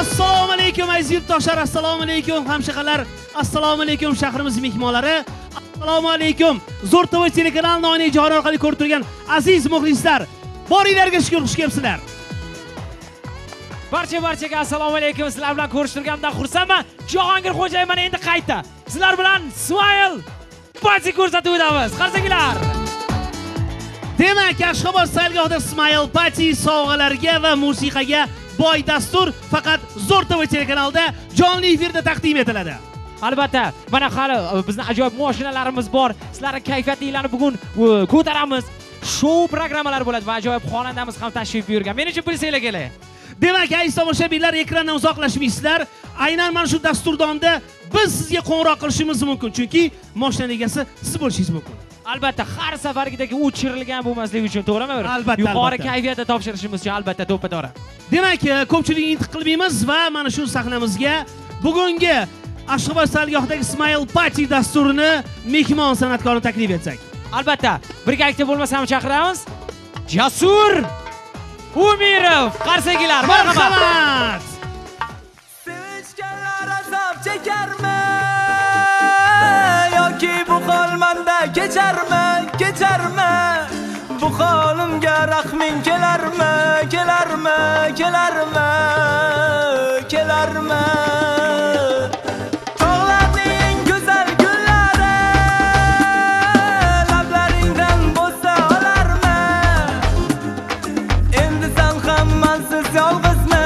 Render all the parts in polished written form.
Assalomu alaykum aziz yurtdoshlar, assalomu alaykum hamshahrilar, assalomu alaykum shahrimiz mehmonlari, assalomu alaykum Zo'r TV telekanalining oyna ijodi orqali ko'rib turgan aziz muxlislar. Boringlarga shukur, xush kelibsizlar. Barchaga assalomu alaykum. Sizlar bilan ko'rishtirganimdan xursandman. Jahongir Xo'jayev mana endi qaytdi. Sizlar bilan Smile Party ko'rsatuvdamiz. Qarsaklar. Demak, Ashxobod sayilgohida Smile Party sovg'alarga va musiqaga boy dastur faqat Zo'r TV telekanalida jonli efirda taqdim etiladi. Albatta, mana hali bizning ajoyib mashinalarimiz bor. Sizlarning kayfiyatinglarni bugun ko'taramiz. Show programmalari bo'ladi va ajoyib xonandamiz ham tashrif buyurgan. Men uchun bilsanglar kerak. Demak, aziz tomoshabinlar, ekrandan uzoqlashmaysizlar. Aynan mana shu dasturda biz sizga qo'ng'iroq qilishimiz mumkin, chunki mashina egasi siz bo'lishingiz mumkin. Albatta, har safargidek o'chirilgan bo'lmasligi uchun, to'g'rimi? Albatta. Yuqori kayfiyatda topshirishimiz uchun albatta to'ppa-to'g'ri. Demak, ko'pchilik intiq qilmaymiz va mana shu sahnamizga bugungi Ashxobod sayilgohidagi Smile Party dasturini mehmon san'atkorni taklif etsak. Albatta, birgalikda bo'lmasam chaqiramiz. Jasur Umirov, qarsaklar, marhamat. Sevishganlar azob chekarmi? Yoki bu hol menda kecharmi? Bu holimga rahming kelarmi? Tog'larning go'zal gullari lablaringdan bo'lsa olarmi? Endi sen ham mensiz yolg'izmi?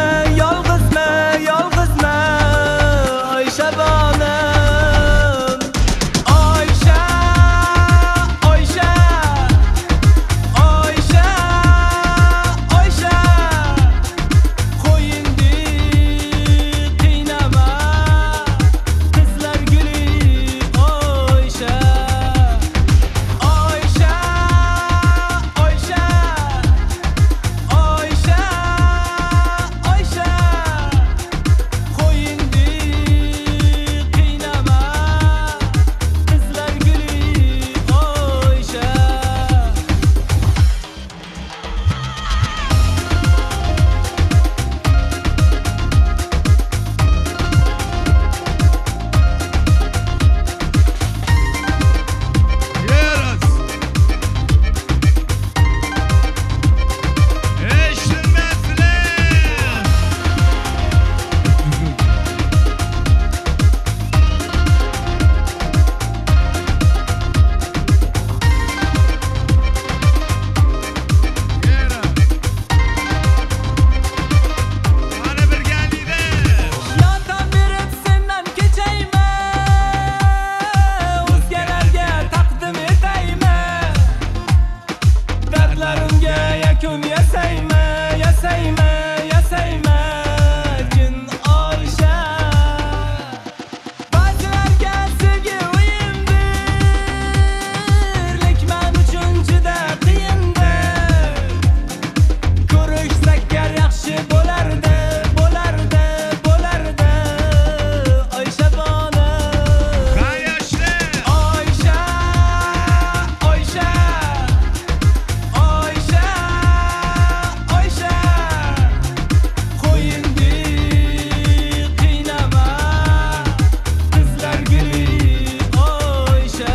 Oysha bonim, Oysha qo'yindi qiynama qizlar guli. Oysha qo'yindi qiynama qizlar guli. Oysha yordam berib sendan kechaymi? O'zgalarga taqdim etaymi? Dardlarimga yakun yasaymi? Jin Oysha. Ba'zilarga sevgi o'yindir, lek men uchun juda qiyindir. Ko'rishsak yaxshi bo'lardi. Oysha bonim, Oysha qo'yindi qiynama qizlar guli. Oysha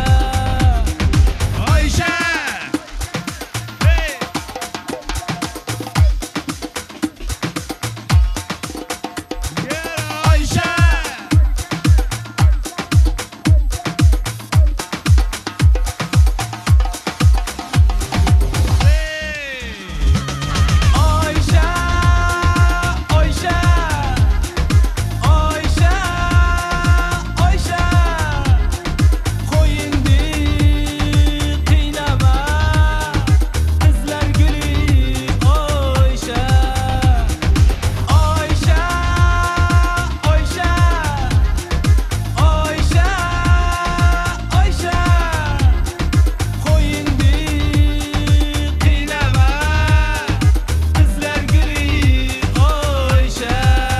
qo'yindi qiynama qizlar guli. Oysha qo'yindi qiynama qizlar guli. Oysha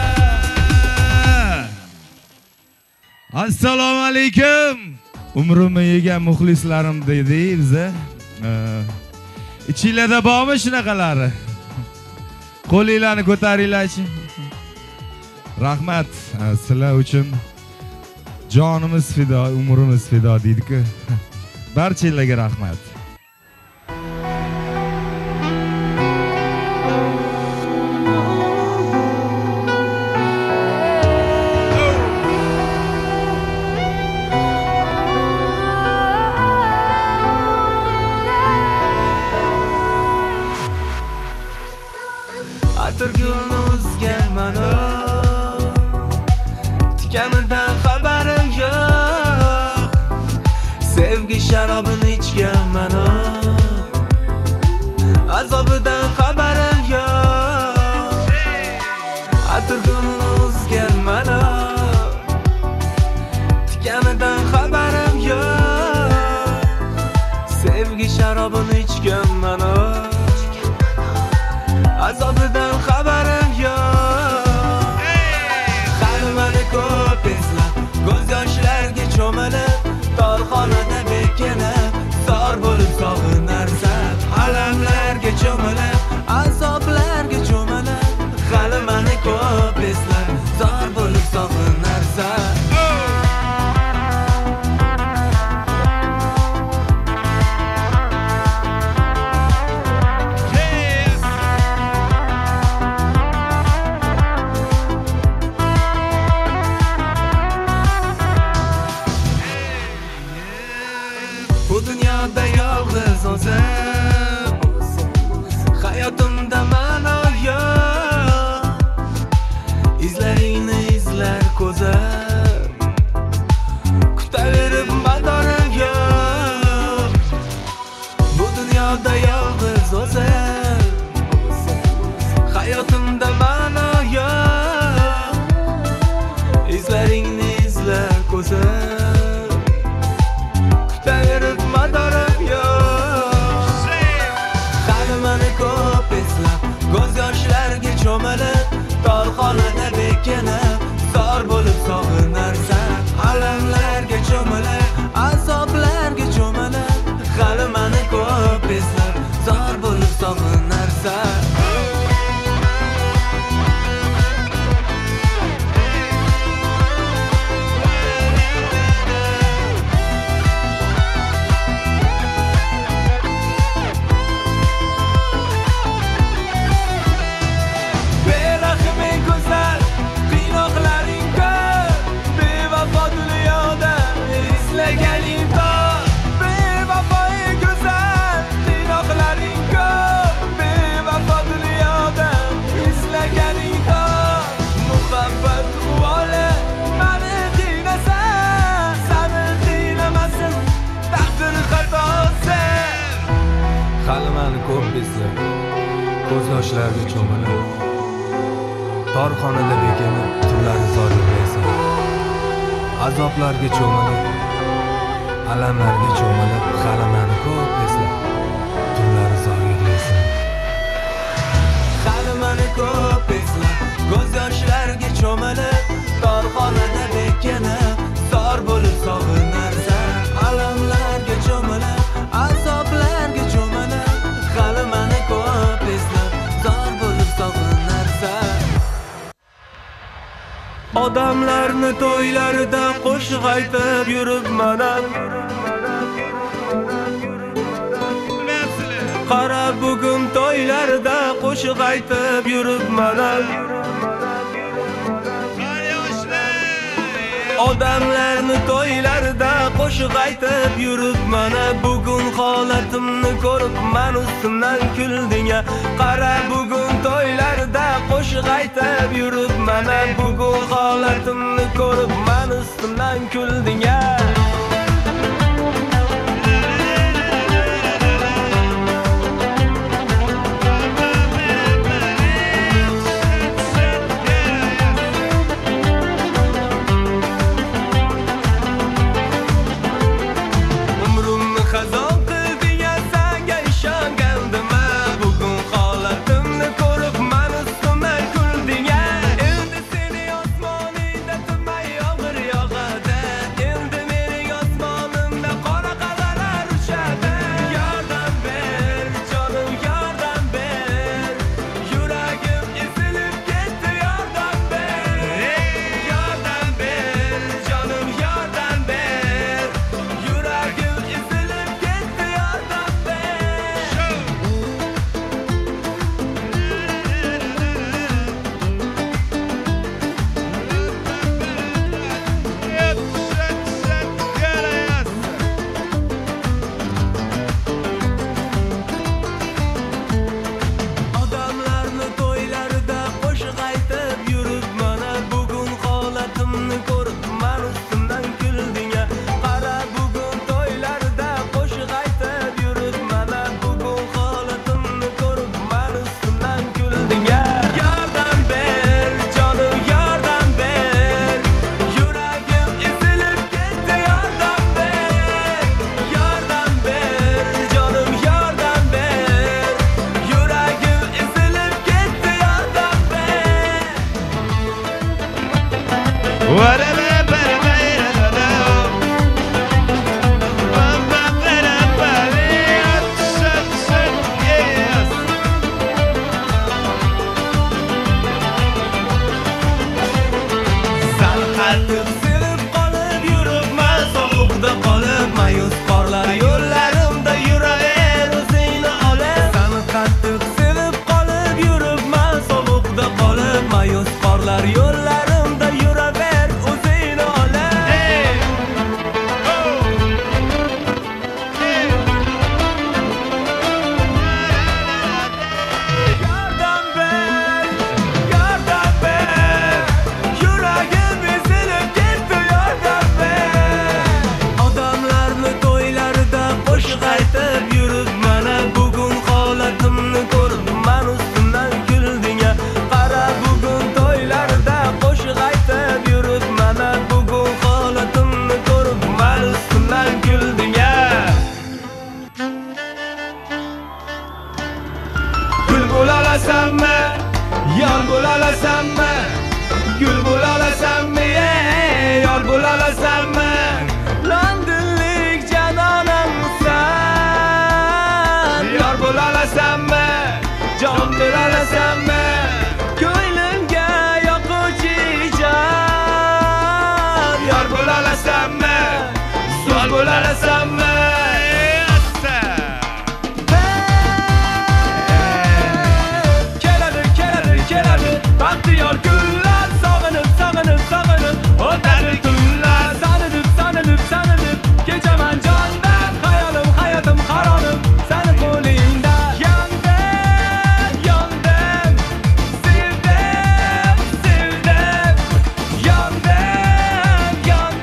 Assalomu alaykum. Umrimni yegan muxlislarim dedi biza. Ichinglarda bormi shunaqalari? Qo'linglarni ko'taringlarchi. Rahmat. Sizlar uchun jonimiz fido, umrimiz fido deydi-ku. Barchalarga rahmat. Atirgulni uzganman tikanidan xabarim yo'q. Sevgi sharobini ichganman azobidan xabarim yo'q. Atirgulni uzganman tikanidan xabarim yo'q. Sevgi sharobini ichganman azobidan xabarim yo'q. Hali meni ko'p eslab, ko'z yoshlarga cho'milib, torxonada bekinib, zor bo'lib sog'inarsan. Alamlarga cho'milib, azoblarga cho'milib, hali meni ko'p eslab, zor bo'lib sog'inarsan. Bu dunyoda yolg'iz o'zim, hayotimda ma'no yo'q. Izlaringni izlar ko'zim, kutaverib madorim yo'q. Bu dunyoda yolg'iz o'zim, hayotimda ma'no yo'q. Izlaringni izlar ko'zim, kutaverib madorim yo'q. Hali meni ko'p eslab, ko'z yoshlarga cho'milib, torxonada bekinib, zor bo'lib sog'inarsan. Alamlarga cho'milib, azoblarga cho'milib, hali meni ko'p eslab, zor bo'lib sog'inarsan. Hali meni ko'p eslab, ko'z yoshlarga cho'milib, torxonada bekinib, tunlari zor yig'laysan. Azoblarga cho'milib, alamlarga cho'milib, hali meni ko'p eslab, tunlari zor yig'laysan. Hali meni ko'p eslab, ko'z yoshlarga cho'milib, torxonada bekinib, zor bo'lib sog'inarsan. Alamlarga cho'milib, azoblarga cho'milib, hali meni ko'p eslab, zor bo'lib sog'inarsan. Odamlarni to'ylarida qo'shiq aytib yuribman. Qara bugun to'ylarida qo'shiq aytib yuribman. Odamlarni to'ylarida qo'shiq aytib yuribman. Bugun holatimni ko'rib, men ustimdan kulding. Qara bugun to'ylarida qo'shiq aytib yuribman. Bugun holatimni ko'rib, men ustimdan kulding. Yo'llarimda yuraver o'zingni olib. Yordam ber, yuragim ezilib ketdi, yordam ber. Odamlarni to'ylarida qo'shiq aytib yurib, mana bugun holatimni ko'rib, men ustimdan kulding-a. Qara bugun to'ylarda qo'shiq aytib yurib, mana bugun holatimni ko'rib, men ustimdan kulding-a. Gul bo'lalasanmi? Yor bo'lalasanmi? Gul bo'lalasanmi? Yor bo'lalasanmi? Londonlik janonamsan. Yor bo'lalasanmi? Jon beralasanmi? Ko'nglimga yoquvchi jon. Yor bo'lalasanmi? So'z bo'lalasanmi? Keladi baxtiyor kunlar, sog'inib o'tadi tunlar. Sanib kechaman jondan, hayolim hayotim haronim seni qo'lingda. Yondim, sevdim, yondim,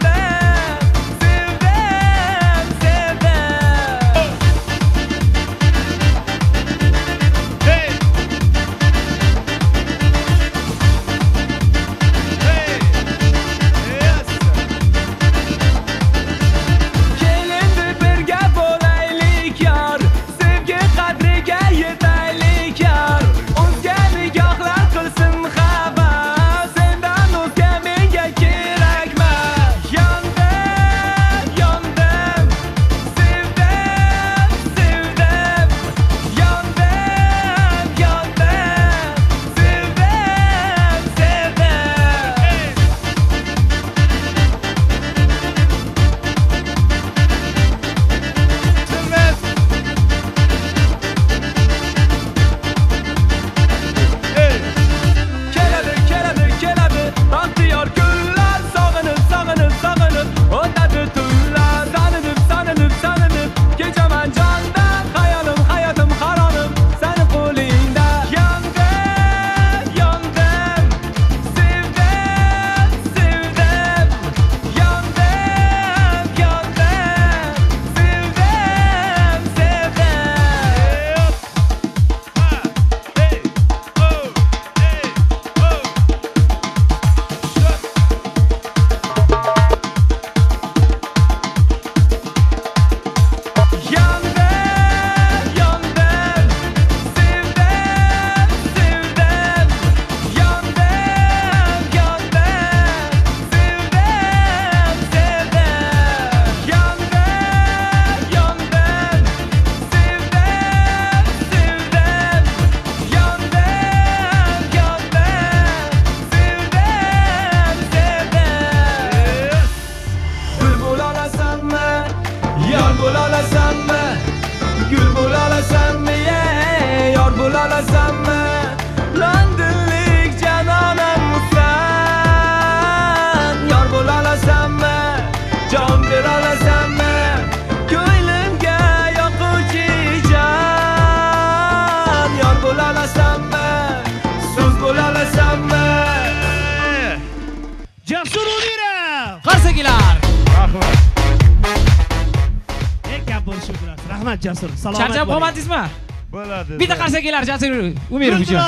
Rahmat Jasur. Salomat. Charchab qolmadingizmi? Bo'ladi. Bitta qarsakilar Jasur Umirov uchun.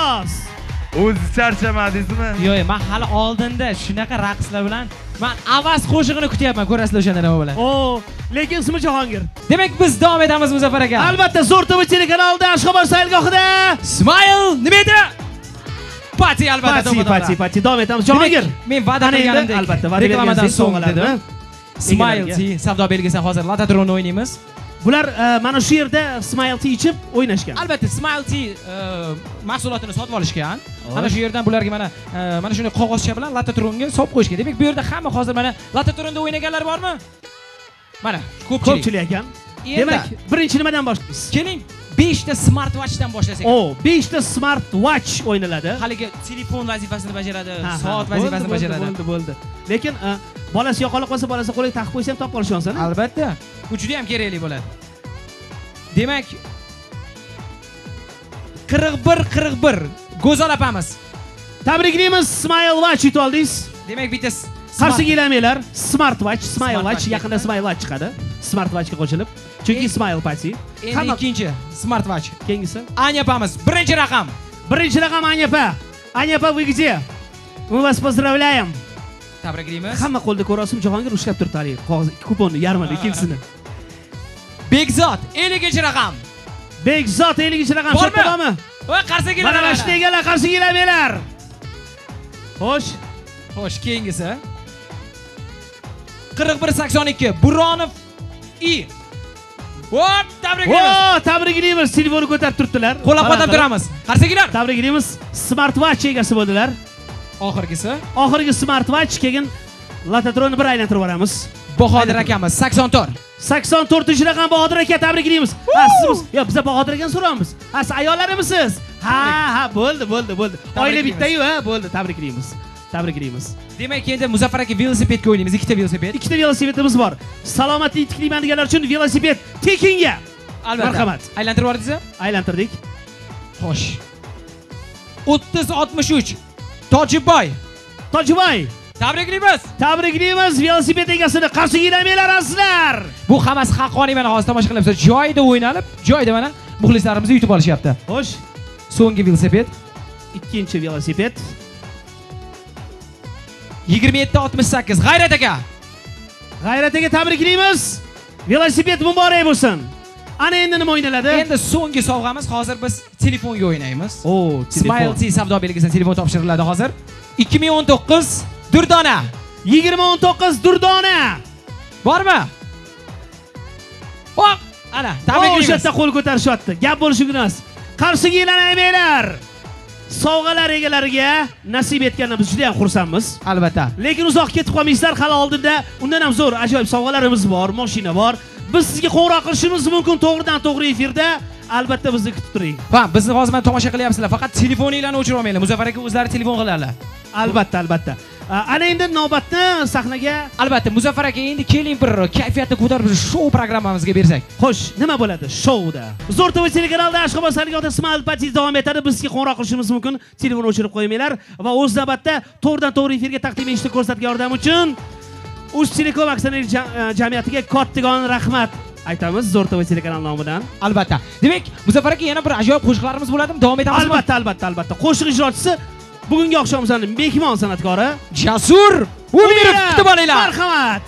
O'zi charchamadingizmi? Yo'q, men hali oldinda shunaqa raqslar bilan men avaz qo'shig'ini kutyapman, ko'rasizlar o'shanda nima bo'ladi. Lekin ismi Jahongir. Demak, biz davom etamiz Muzaffar aka. Albatta, Zo'r TV telekanalida Ashxobod saylgohida Smile nima edi? Party Patsi albatta. Patsi. Davom etamiz. Jahongir. Men va'da qilganimdek. Albatta, reklamadan so'ng dedim. sovg'alarni Smile Tea savdo belgisi hozir Latatronni o'ynaymiz. Bular mana shu yerda Smile Tea ichib o'ynashgan. Albatta Smile Tea mahsulotini sotib olishgan. Mana shu yerdan bularga mana shunday qog'ozcha bilan Latatronga solib qo'yishgan. Demak, bu yerda hamma hozir mana Latatronda o'ynaganlar bormi? Mana ko'pchilik ekan. Demak, birinchi nimadan boshlaymiz? Keling, 5 ta smartwatchdan boshlasak. 5 ta smartwatch o'ynaladi. Haligi telefon vazifasini bajaradi, soat vazifasini bajaradi. Bo'ldi. Lekin bolasi yoqolib qolsa, bolasi qo'liga taqib qo'ysa ham topib olish oson. Albatta. Bu juda ham kerakli bo'ladi. Demak, 41 Go'zal opamiz. Tabriklaymiz, Smile Watch yutib oldingiz. Demak, bitta qarshi kelamanglar. Smartwatch, Smile Watch yaqinda Smile Watch chiqadi. Smartwatchga qo'shilib. Chunki Smile Patsi. Endi ikkinchi smartwatch. Keyingisi Anya opamiz. Birinchi raqam. Anya opa. Anya opa, вы где? Мы вас поздравляем. Tabriklaymiz. Hamma qo'lda ko'rasizmi, Jahongir ushlab turibdi hali kuponni yarmini ikkinchisini. Bekzod 50-raqam. Bekzod 50-raqam shotdami? Voy, qarshi kelar. Mana shu egalar qarshi kelamanglar. Xo'sh, keyingisi 4182 Buronov I. Hop, tabriklaymiz. Telefonni ko'tarib turibdilar. Qo'llab-quvvatlab turamiz. Qarshi kelar. Tabriklaymiz. Smartwatch egasi bo'ldilar. Oxirgi smartwatch keyin Latatronni bir aylantirib yuboramiz. Bahodir akamiz 84-raqam Bahodir aka, tabriklaymiz. Siz yo'q, biz Bahodir akani so'ramiz. Siz ayollarimiz? Ha, bo'ldi. Oila bitta-yu, bo'ldi, tabriklaymiz. Demak, endi Muzaffar aka velosipedga o'ynaymiz. Ikkita velosipedimiz bor. Salomatlik tiklayman deganlar uchun velosiped tekinga. Albatta. Marhamat. Aylantirib yubordingiz? Aylantirdik. Xo'sh. 3063 Tojiboy. Tabriklaymiz velosiped egasini. Qarshi kelamanglar azizlar. Bu hammasi haqqoniy, mana hozir tomosha qilyapsiz. Joyida o'ynalib, joyida mana muxlislarimizni yutib olishyapti. Xo'sh. So'nggi velosiped. Ikkinchi velosiped. 2768 G'ayrat aka tabriklaymiz. Velosiped muborak bo'lsin. Ana endi nima o'ynaladi? Endi so'nggi sovg'amiz, hozir biz telefonga o'ynaymiz. Smile Tea savdo belgisidan telefon topshiriladi hozir. 2019 Durdona. 2019 Durdona. Bormi? Hop, ana, tabriklaymiz. O'sha yerda qo'l ko'tarishyapti. Gap bo'lishi emas. Qarshi kelamanglar. Sovg'alar egalariga nasib etgandan biz juda ham xursandmiz. Albatta. Lekin uzoq ketib qolmaysizlar, hali oldinda undan ham zo'r ajoyib sovg'alarimiz bor, mashina bor. Biz sizga qo'ng'iroq qilishimiz mumkin to'g'ridan-to'g'ri efirda. Albatta bizni kutib turing. Bizni hozir mana tomosha qilyapsizlar. Faqat telefoninglarni o'chirib olmanglar. Muzaffar aka o'zlari telefon qiladilar. Albatta. Ana endi navbatni sahnaga albatta Muzaffar aka endi keling bir kayfiyatni ko'tarib shou programmamizga bersak. Xo'sh, nima bo'ladi shouda? Zo'r TV telekanalida Ashxobodlik ota Smile Patsi davom etadi. Bizga qo'ng'iroq qilishimiz mumkin. Telefonni o'chirib qo'ymanglar va o'z navbatda to'g'ridan-to'g'ri efirga taqdim etishni ko'rsatgan yordam uchun Uztelecom aksioner jamiyatiga kattakon rahmat aytamiz Zo'r TV telekanali nomidan. Albatta. Demak, Muzaffar aka yana bir ajoyib qo'shiqlarimiz bo'ladimi? Davom etamizmi? Albatta. Qo'shiq ijrochisi bugungi oqshomimizning mehmon san'atkori Jasur Umirov kutib olinglar. Marhamat.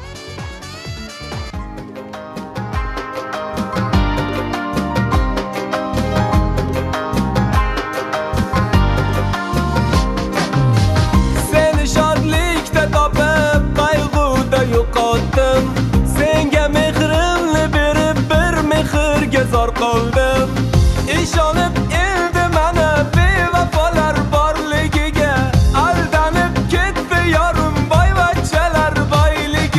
Seni shodlikda topib, qayg'uda yo'qotdim. Senga mehrimni berib, bir mehrga zor qoldim. Ishonib endi mana bevafolar borligiga aldanib ketdi yorim boyvachchalar boyligi.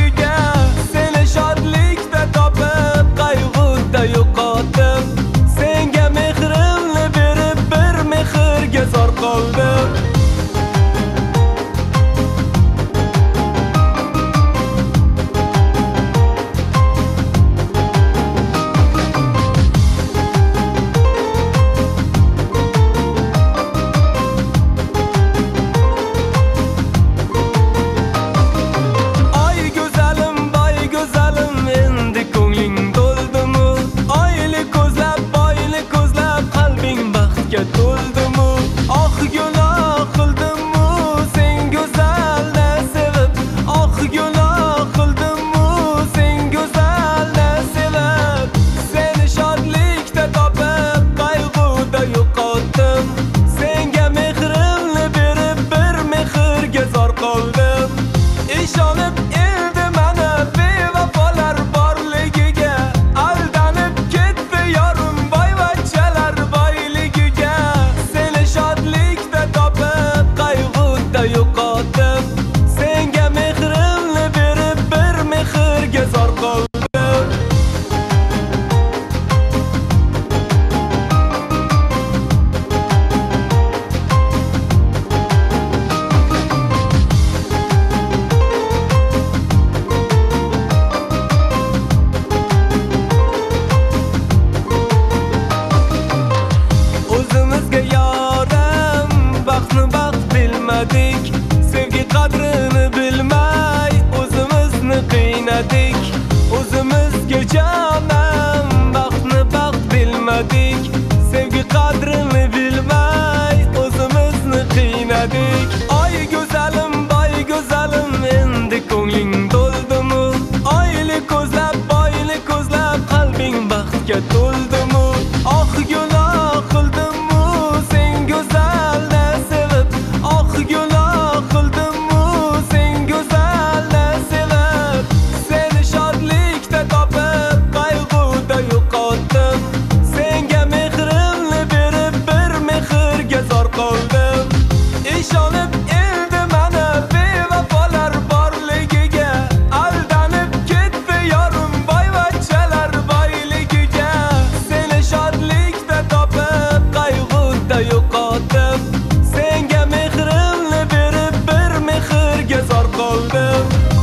bilmadik, sevgi qadrini bilmay o'zimizni qiynadik. O'zimizga jonan baxtni baxt bilmadik, sevgi qadrini bilmay o'zimizni qiynadik. Oy go'zalim, boy go'zalim, endi ko'ngling to'ldimi? Oyli ko'zlab, boyli ko'zlab, qalbing baxtga to'ldimi? Oh gunoh qildimmi sen go'zalni sevib? Oh gunoh qildimmi sen go'zalni sevib? Seni shodlikda topib, qayg'uda yo'qotdim. Senga mehrimni berib, bir mehrga zor qoldim. Ishonib endi mana bevafolar borligiga, aldanib ketdi yorim boyvachchalar boyligiga. Seni shodlikda topib, qayg'uda yo'qotdim. Senga mehrimni berib, bir mehrga zor qoldim.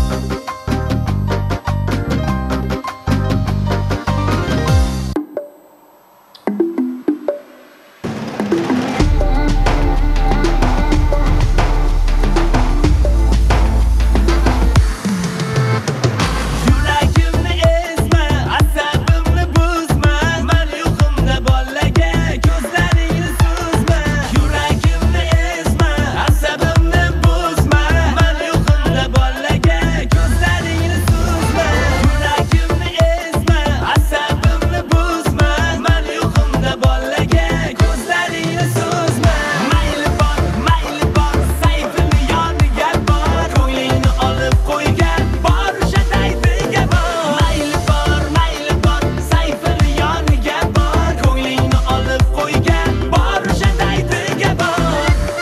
Yuragimni ezma, asabimni buzma, men yo'qimda bolaga ko'zlaringni suzma. Yuragimni ezma, asabimni buzma, men yo'qimda bolaga ko'zlaringni suzma. Yuragimni ezma, asabimni buzma, men yo'qimda bolaga ko'zlaringni suzma. Mayli bor, sayfini yoniga bor, ko'nglingni olib qo'ygan bor o'sha daydiga bor. Mayli bor, sayfini yoniga bor, ko'nglingni olib qo'ygan bor o'sha daydiga bor.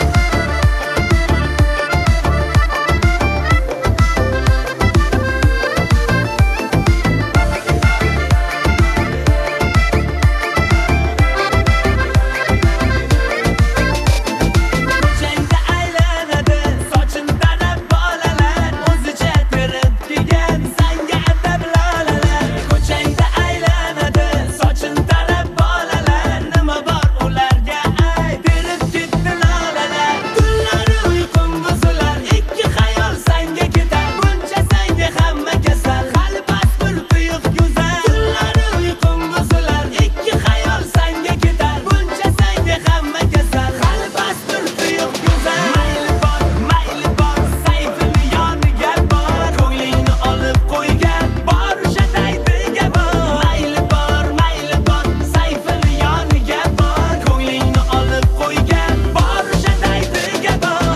Ko'changda aylanadi, soching tarab bolalar, o'zicha terib kiygan sanga atab lolalar. Ko'changda aylanadi, soching tarab bolalar, nima bor ularga ay, terib ketdi lolalar. Tunlari uyqum buzilar, ikki xayol sanga ketar, buncha sanga hamma kasal, hali bas bir tuyuq go'zal. Tunlari uyqum buzilar, ikki xayol sanga ketar, buncha sanga hamma kasal, hali bas bir tuyuq go'zal. Mayli bor, sayfini yoniga bor, ko'nglingni olib qo'ygan bor o'sha daydiga bor. Mayli bor, sayfini yoniga bor, ko'nglingni olib qo'ygan bor o'sha daydiga bor.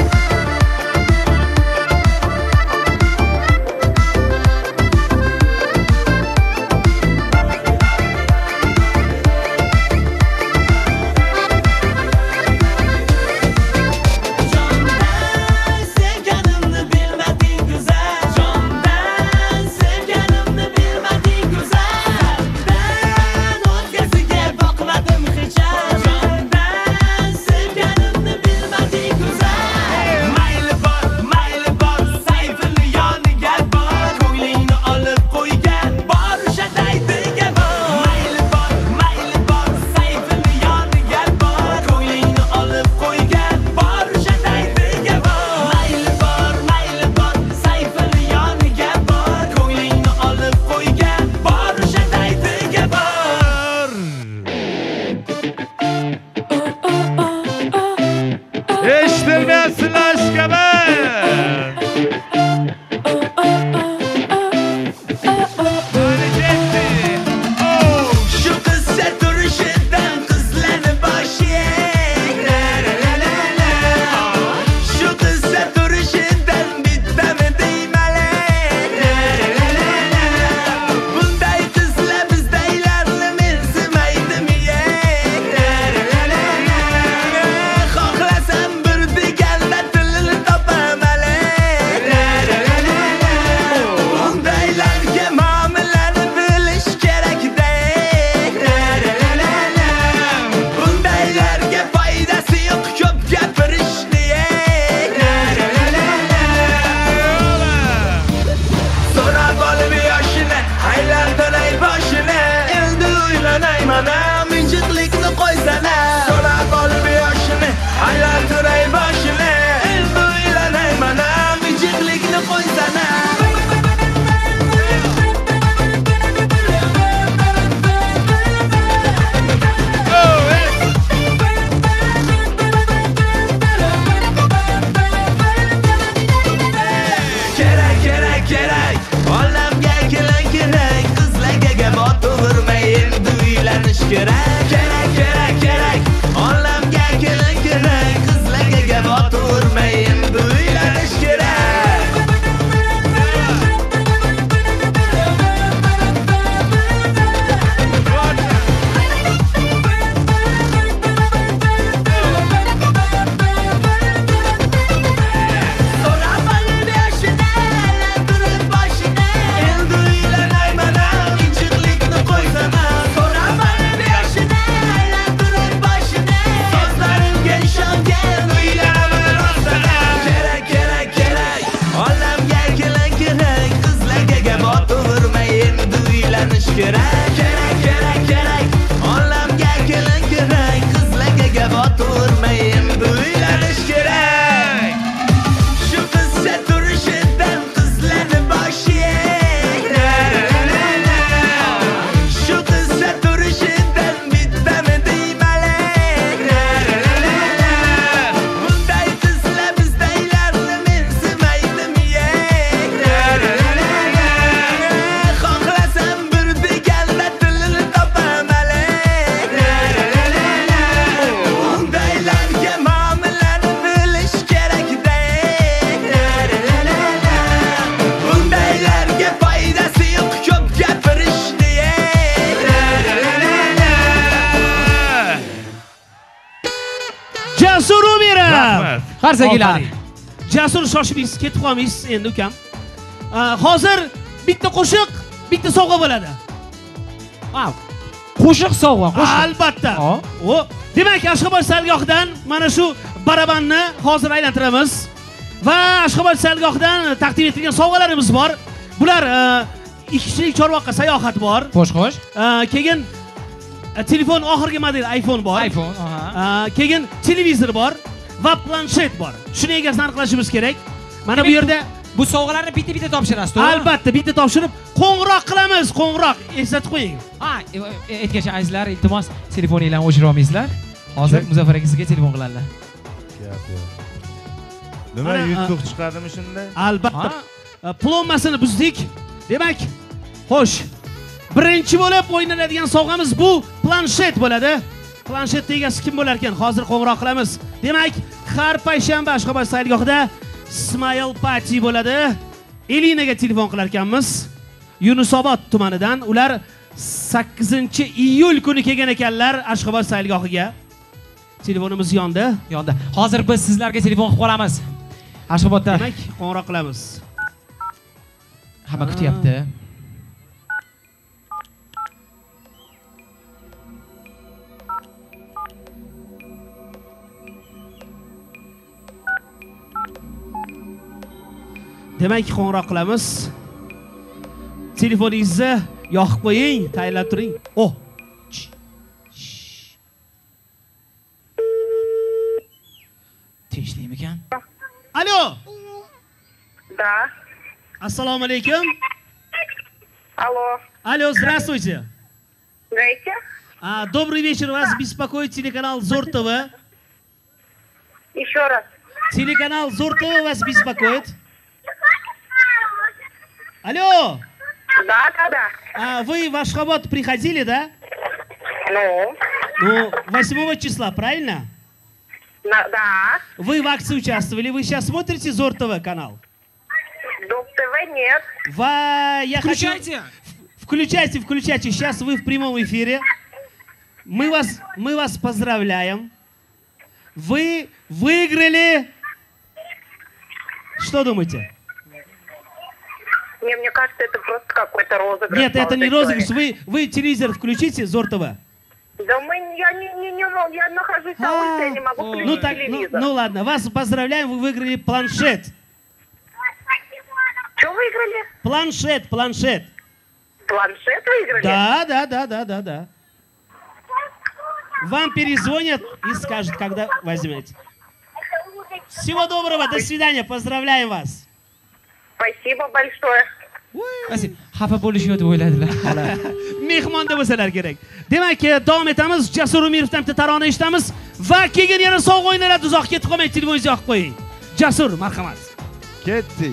Jondan sevganimni bilmading go'zal, jondan sevganimni bilmading go'zal. Qalbdan o'zgasiga boqmadim hech. Jondan sevganimni bilmading go'zal. Mayli bor, sayfini yoniga bor, ko'nglingni olib qo'ygan bor o'sha daydiga bor. Mayli bor, sayfini yoniga bor, ko'nglingni olib qo'ygan bor o'sha daydiga bor. Mayli bor, sayfini yoniga bor, ko'nglingni olib qo'ygan bor o'sha daydiga bor. Eshitilmayapsizlar ashkabar. Hali ketdi. Oh! Shu qizcha turishidan qizlarni boshing. Shu qizcha turishidan bittami deymalang. Bunday qizlar bizdaylarni mensimaydim. Xohlasam bir deganda kerak. Kerak, kerak, kerak. Olamga kelin kerak. Qizlarga gap o'tirmayin, uylanish kerak. Kerak, kerak, kerak, kerak. Olamga kelin kerak. Qizlarga gap o'tirmayin, uylanish kerak. Shu qizcha turishidan qizlarni boshi shu qizcha turishidan bittami deymalak. Bunday qizlar bizdaylarni mensimaydim xohlasam bir deganda tilini topamalak. Bundaylarga muomalani bilish kerak-da. Bundaylarga foydasi yo'q ko'p gapirishni. Jasur Umirov. Rahmat. Qarsagilar. Jasur shoshmaysiz, ketib qolmaysiz endi ukam. Hozir bitta qo'shiq, bitta sovg'a bo'ladi. Wow. Qo'shiq sovg'a, qo'shiq. Albatta. Hop. O, demak, Ashxobod salgohidan mana shu barabanni hozir aylantiramiz va Ashxobod salgohidan taqdim etilgan sovg'alarimiz bor. Bular ikki kishilik Chorvoqqa sayohat bor. Xo'sh. Keyin telefon oxirgi model iPhone bor. iPhone, aha. Keyin televizor bor va planshet bor. Shuni egasini aniqlashimiz kerak. Mana bu yerda Bu sovg'alarni bitta-bitta topshirasiz, to'g'rimi? albatta bitta topshirib qo'ng'iroq qilamiz, qo'ng'iroq eslatib qo'ying. Ha, aytgacha azizlar, iltimos telefoninglarni o'chirib olmaysizlar. Hozir Muzaffar aka sizga telefon qiladilar. Nima Mana, yutuq chiqadimi shunday? Albatta. Plommasini buzdik. Demak, xo'sh. Birinchi bo'lib o'ynaladigan sovg'amiz bu planshet bo'ladi. Planshet egasi kim bo'lar ekan? Hozir qo'ng'iroq qilamiz. Demak, har payshanba Ashxobod saylgohida Smile Party bo'ladi. Elinaga telefon qilar ekanmiz. Yunusobod tumanidan. Ular 8-iyul kuni kelgan ekanlar Ashxobod saylgohiga. Telefonimiz yondi. Hozir biz sizlarga telefon qilib qolamiz. Ashxobodda. Demak, qo'ng'iroq qilamiz. Hamma kutyapti. Demak, qo'ng'iroq qilamiz. Telefoningizni yoqib qo'ying, tayyorlab turing. Oh. Tinchlikmi ekan? Alo. Да. Assalomu alaykum. Алло. Алло, здравствуйте. Здрасте. Добрый вечер, вас беспокоит телеканал Зор ТВ. Еще раз. Телеканал Зор ТВ вас беспокоит. Алло. Да. Вы в Ашхобод приходили, да? Ну, 8 числа, правильно? да. Вы в акции участвовали, вы сейчас смотрите Зор ТВ канал? Док ТВ нет. Я Включайте. Включайте. Сейчас вы в прямом эфире. Мы вас поздравляем. Вы выиграли. Что думаете? Мне кажется, это просто какой-то розыгрыш. Нет, это не молодой розыгрыш. человек. Вы телевизор включите, Зор ТВ. Да я нахожусь на улице, я не могу включить телевизор. Ну ладно, вас поздравляем, вы выиграли планшет. Что выиграли? Планшет. Планшет выиграли? Да. Вам перезвонят и скажут, когда возьмете. Всего доброго, до свидания, поздравляем вас. Спасибо большое. Xafa bo'lishni deb o'yladilar. Mehmonda bo'lsalar kerak. Demak, davom etamiz. Jasur Umirovdan bitta tarona eshitamiz va keyin yana sovg'a o'ynaladi. Uzoq ketib qolmang, telefoningizni yoqib qo'ying. Jasur, marhamat. Ketdik.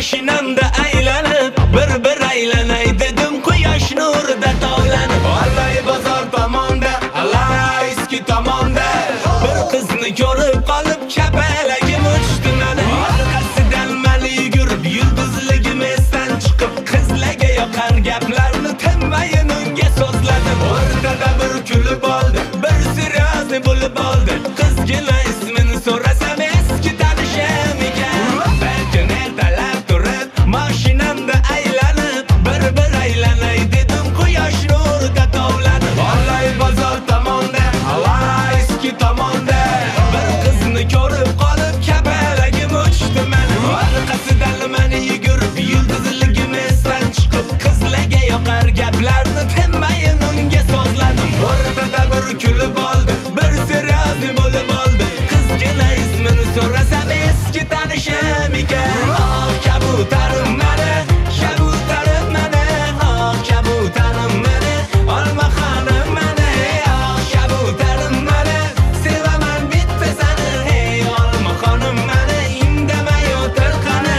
mashinamda aylanib bir aylanay dedim quyosh nurida tovlanib Olay bozor tomonda alay eski tomonda bir qizni ko'rib qolib kapalagim uchdi meni orqasidan meni yugurib yulduzligim esdan chiqib qizlarga yoqar gaplarni tinmayin unga so'zladim o'rtada bir kulib oldi bir seryozni bo'lib oldi qizgina ismini so'rasam eski tanishim ekan balkim ertalab turib mashinamda aylanib bir aylanay dedim quyosh nurida tovlanib olay bozor tomonda alay eski tomonda bir qizni ko'rib qolib kapalagim uchdi meni orqasidan meni yugurib yulduzligim esdan chiqib qizlarga yoqar gaplarni tinmayin unga so'zladim o'rtada bir kulib oldi bir seryozni bo'lib oldi qizgina ismini so'rasam eski tanishim ekan oh kabutarim meni kabutarim meni oh kabutarim meni olma xonim meni oh kabutarim meni sevaman bitta seni hey olma xonim meni indamay o'tir qani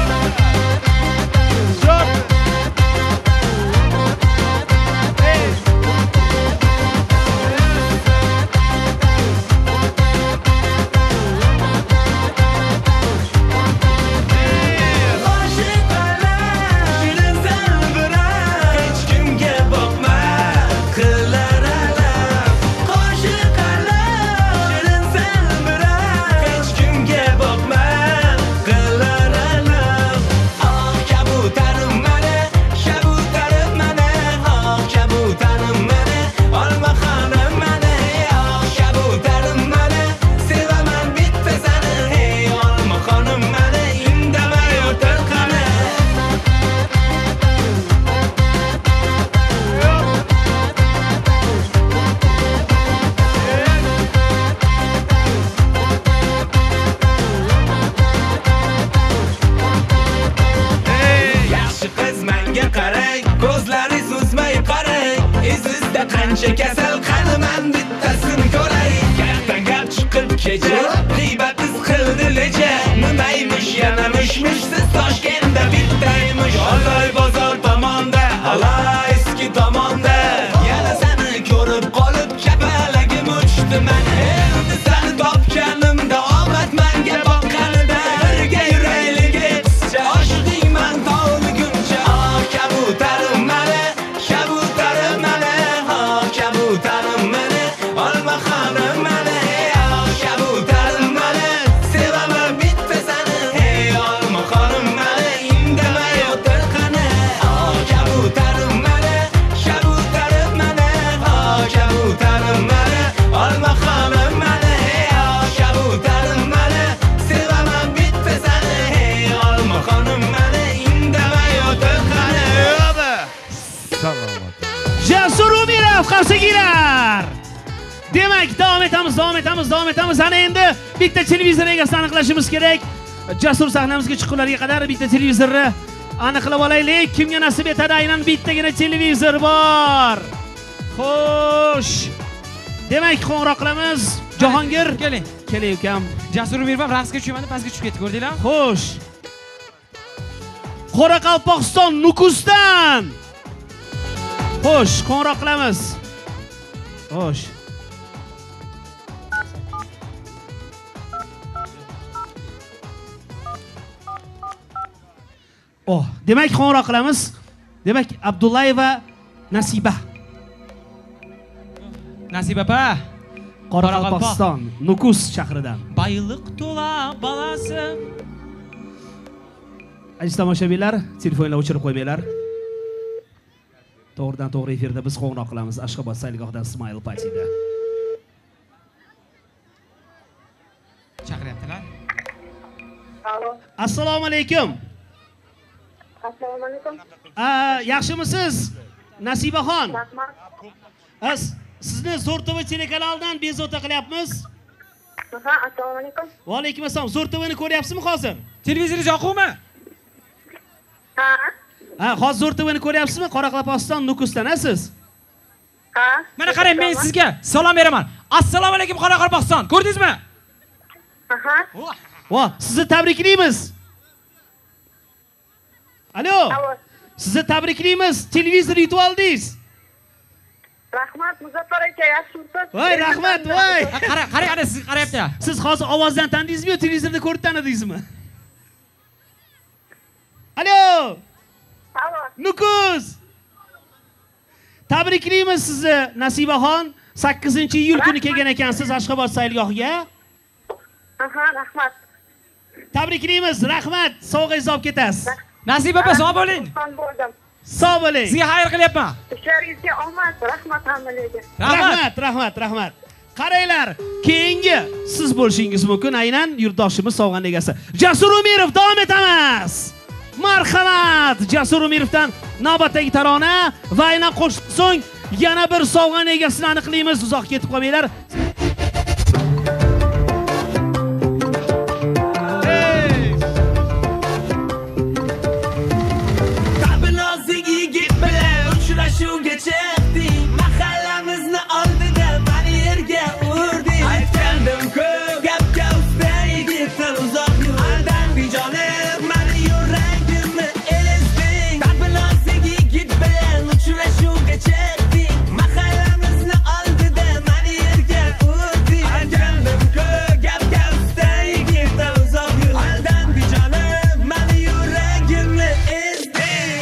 qancha kasal qaniman bittasini ko'ray gapdan gap chiqib kecha g'iybatsiz qildi lecha nimaymish yana mishmishsiz Toshkentda bittaymish olay bozor tomonda alay eski tomonda yana seni ko'rib qolib kapalagim uchdi meni endi seni topganimda omad menga boqqanida birga yuraylik qizcha oshiqingman tovligimcha oh kabutarim meni kabutarim meni kabutarim meni olma xonim meni oh kabutarim meni sevaman bitta seni hey olma xonim meni indamay o'tir qani oh kabutarim meni kabutarim meni oh kabutarim meni olma xonim meni oh kabutarim meni sevaman bitta seni hey olma xonim meni indamay o'tir qani Jasur Umirov qarshigirlar. Demak, davom etamiz. Ana endi bitta televizor egasini aniqlashimiz kerak. Jasur sahnamizga chiqqunlarga qadar bitta televizorni aniqlab olaylik. Kimga nasib etadi? Aynan bittagina televizor bor. Xo'sh. Demak, qo'ng'iroq qilamiz. Jahongir, keling. Keling ukam. Jasur Umirov raqsga tushmadi, pastga tushib ketdi, ko'rdinglar? Xo'sh. Qoraqalpog'iston Nukusdan. Xo'sh, qo'ng'iroq qilamiz. Xo'sh. Oh, demak qo'ng'iroq qilamiz. Demak, Abdullayeva Nasiba. Nasiba opa. Qoraqalpog'iston Nukus shahridan. Bayliq to'la balasi. Aziz tomoshabinlar, telefonlar o'chirib qo'ymanglar. To'g'ridan to'g'ri efirda biz qo'ng'iroq qilamiz Ashxobod sayilgohdan Smile Partyda. Chaqiryaptilar. Alo. Assalomu alaykum. Assalomu alaykum. Yaxshimisiz? Nasibaxon. Rahmat. Sizni Zo'r TV telekanalidan bezovta qilyapmiz. Ha, assalomu alaykum. Va alaykum assalom. Zo'r TVni ko'ryapsizmi hozir? Televizoringiz yoquvmi? Ha. Hozir Zo'r TVni ko'ryapsizmi? Qoraqalpog'iston Nukusdan siz? Ha. Mana qarang, men sizga salom beraman. Assalomu alaykum Qoraqalpog'iston. Ko'rdingizmi? Aha. Va sizni tabriklaymiz. Alo. Alo. Sizni tabriklaymiz. Televizor yutib oldingiz. Rahmat Muzaffar aka, yaxshimisiz? Voy, rahmat, voy. Qarang, siz qarayapti. Siz hozir ovozdan tandingizmi yo televizorda ko'rib tanidingizmi? Alo. Alo. Nukus. Tabriklaymiz sizni, Nasibaxon. 8-iyul kuni kelgan ekansiz Ashxobod sayilgohiga. Aha, rahmat. Tabriklaymiz, rahmat. Sovg'ingiz olib ketasiz. Nasiba opa, sog' bo'ling. Xursand bo'ldim. Sog' bo'ling. Sizga xayr qilyapman. Ishlaringizga omad, rahmat hammalarga. Rahmat. Qaranglar, keyingi siz bo'lishingiz mumkin. Aynan yurtdoshimiz sovg'an egasi. Jasur Umirov davom etamiz. Marhamat, Jasur Umirovdan navbatdagi tarona va aynan qo'shiqdan so'ng yana bir sovg'an egasini aniqlaymiz. Uzoq ketib qolmanglar. Uchrashuvga chiqding, mahallamizni oldida meni yerga urding. Aytgandim ko'p gapga usta yigitdan uzoq yur. Aldanding jonim, meni yuragimni ezding. Tabinosig yigit bilan uchrashuvga chiqding, mahallamizni oldida meni yerga urding. Aytgandim ko'p gapga usta yigitdan uzoq yur. Aldanding jonim, meni yuragimni ezding.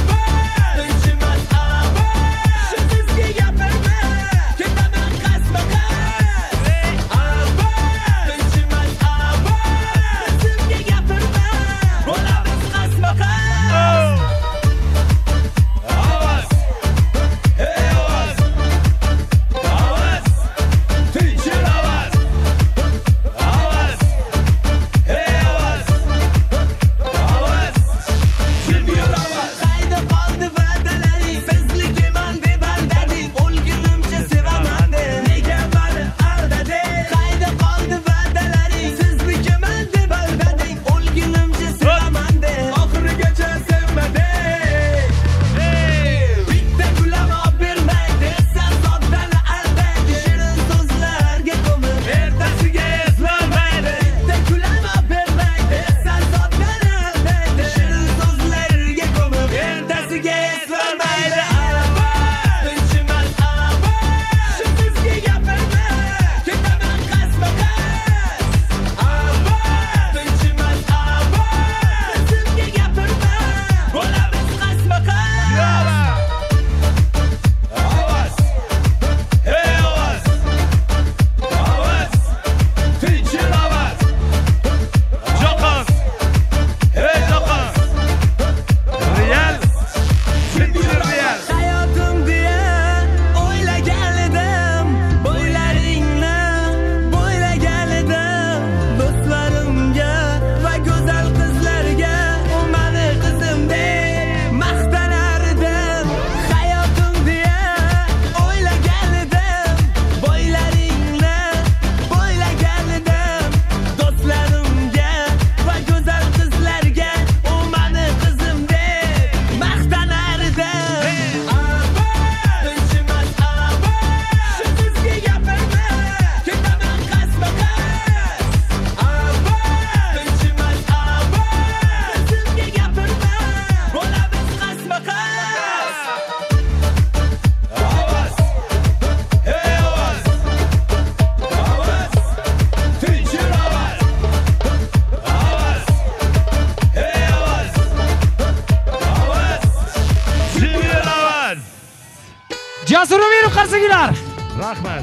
Jasur Umirov qarsagilar. Rahmat.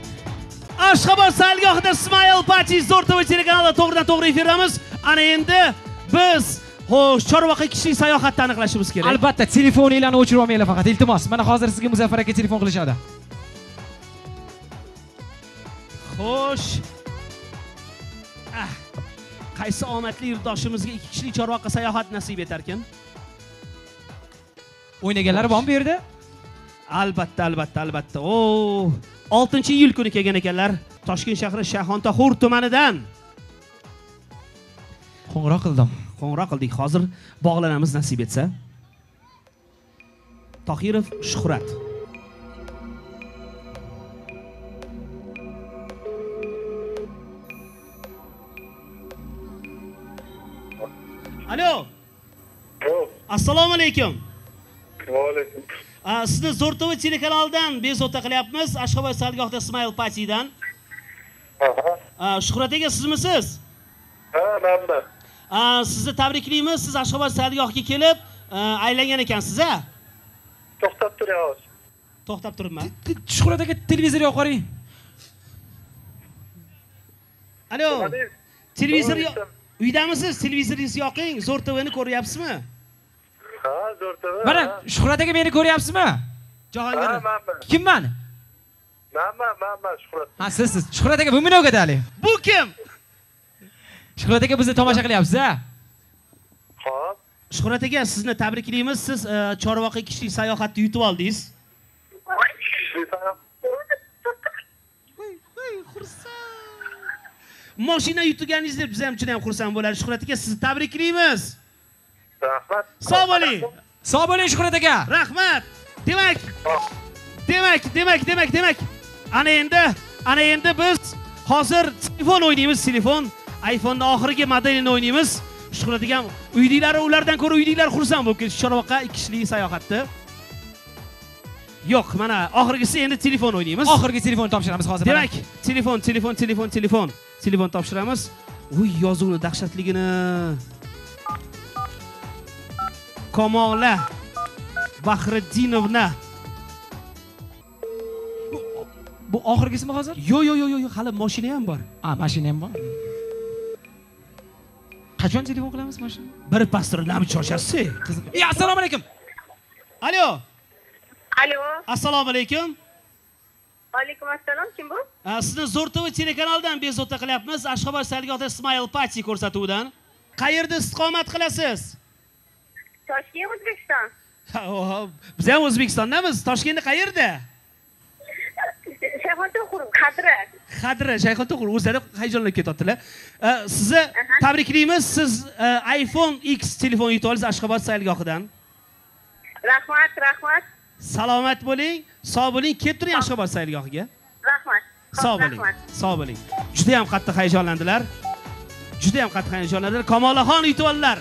Ashxobod sayilgohida Smile Party zo'r TV telekanalida to'g'ridan-to'g'ri efirdamiz. Ana endi biz xo'sh, Chorvoqqa kishilik sayohatni aniqlashimiz kerak. Albatta, telefoninglarni o'chirib olmanglar faqat. Iltimos, mana hozir sizga Muzaffar aka telefon qilishadi. Xo'sh. Qaysi omadli yurtdoshimizga 2 kishilik Chorvoqqa sayohat nasib etar ekan? O'ynaganlar bormi bu yerda? Albatta. O, 6-iyul kuni kelgan ekanlar. Toshkent shahri Shayxontohur tumanidan. Qo'ng'iroq qildik. Hozir bog'lanamiz nasib etsa. Tohirov Shuhrat. Alo. Assalomu alaykum. Va alaykum. Sizni Zo'rtova telekanalidan bezovta qilyapmiz. Ashxobod sargohda Smile Party'dan. Shuhrat aka, sizmisiz? Ha, men. Sizni tabriklaymiz. Siz Ashxobod sargohga kelib, aylangan ekansiz, a? To'xtab turing. To'xtab turibman. Shuhrat aka, televizor yoqing. Alo. Televizor uydamisiz? Televizoringizni yoqing. Zo'rtovani ko'ryapsizmi? Ha, Zo'rtova. Mana Shuhrat aka, meni ko'ryapsizmi? Jahongir. Ha, men. Kimman? Men Shuhrat. Ha, siz. Shuhrat aka, bu meni o'gatali. Bu kim? Shuhrat aka, bizni tomosha qilyapsiz, a? Xo'p. Shuhrat aka, sizni tabriklaymiz. Siz Chorvoqqa kishilik sayohatni yutib oldingiz. Mashina yutganingizda biz ham juda ham xursand bo'ladi. Shuhrat aka, sizni tabriklaymiz. Rahmat. Sog' bo'ling. Sog' bo'ling Shuhrat aka. Rahmat. Demak. Ana endi biz hozir telefon o'ynaymiz, telefon. iPhone'ning oxirgi modelini o'ynaymiz. Shuhrat aka, uydiklari ulardan ko'ra uydiklari xursand bo'lib ketdi. Chorvoqqa 2 kishilik sayohatda. Yo'q, mana oxirgisi endi telefon o'ynaymiz. Oxirgi telefonni topshiramiz hozir. Demak, telefon topshiramiz. Uy, yozuvni dahshatligini. Kamola Bahriddinovna. Bu oxirgisimi hozir? Yo'q, hali mashina ham bor. Mashina ham bor. Qachon telefon qilamiz mashina? Bir pastor nami cho'shasiz? Assalomu alaykum. Alo. Alo. Assalomu alaykum. Alaykum assalom. Kim bu? Sizni Zo'rtova telekanalidan bezovta qilyapmiz. Ashxobod sargohda Smile Party ko'rsatuvidan. Qayerda istiqomat qilasiz? Toshkent, O'zbekiston. Biz ham O'zbekistondamiz. Toshkentda qayerda? Shayxontohur, Qadra. Shayxontohur. O'zlari hayajonlanib ketyaptilar. Sizni tabriklaymiz. Siz iPhone X telefon yutib oldingiz Ashxobod sargohidan. Rahmat. Salomat bo'ling, sog' bo'ling. Kelib turing Ashxobod sargohiga. Rahmat. Sog' bo'ling. Juda ham qattiq hayajonlandilar. Kamolaxon yutib oldilar.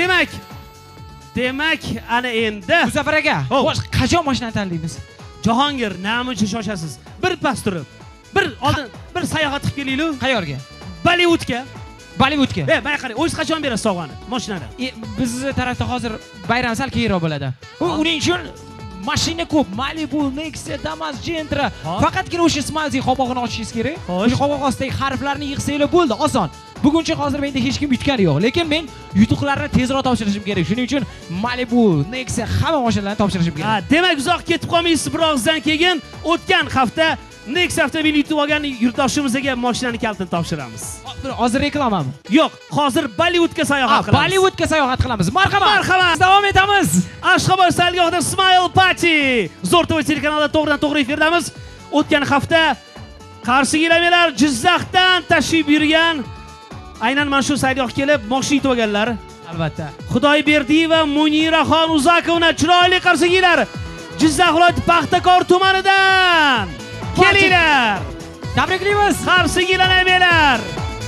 Demak, ana endi. Muzaffar aka, qachon mashinani tanlaymiz? Jahongir, namicha shoshasiz. Bir pas turib. Bir sayohat qilib kelaylik. Qayerga? Bollivudga. Mana qarang, o'zingiz qachon berasiz sovg'ani mashinani? Biz tarafda hozir bayram sal keyinroq bo'ladi. Uning uchun mashina ko'p. Malibu, Nexia, Damas, Gentra. Faqatgina o'sha Smiley qobog'ini ochishingiz kerak. O'sha qoboq ostidagi harflarni yig'sanglar bo'ldi, oson. Buguncha hozir menda hech kim yutgani yo'q, lekin men yutuqlarni tezroq topshirishim kerak. Shuning uchun Malibu, Nexia hamma mashinalarni topshirishim kerak. Demak, uzoq ketib qolmaysiz, birozdan keyin o'tgan hafta Nexia avtomobil yutib olgan yurtdoshimizga mashinani kalitini topshiramiz. Hozir reklamami? Yo'q, hozir Bollivudga sayohat qilamiz. Bollivudga sayohat qilamiz. Marhamat. Davom etamiz. Ashxobod sargohida Smile Party. Zo'rtova telekanalida to'g'ridan-to'g'ri efirdamiz. O'tgan hafta Qarshi Jizzaxdan tashrif buyurgan, aynan mana shu sargohga kelib mashina yutib olganlar. Albatta. Xudoyberdiyeva Muniraxon Uzakovna chiroyli qarshigiylar. Jizzax viloyati Paxtakor tumanidan. Kelinglar. Tabriklaymiz. Qarshigiylar.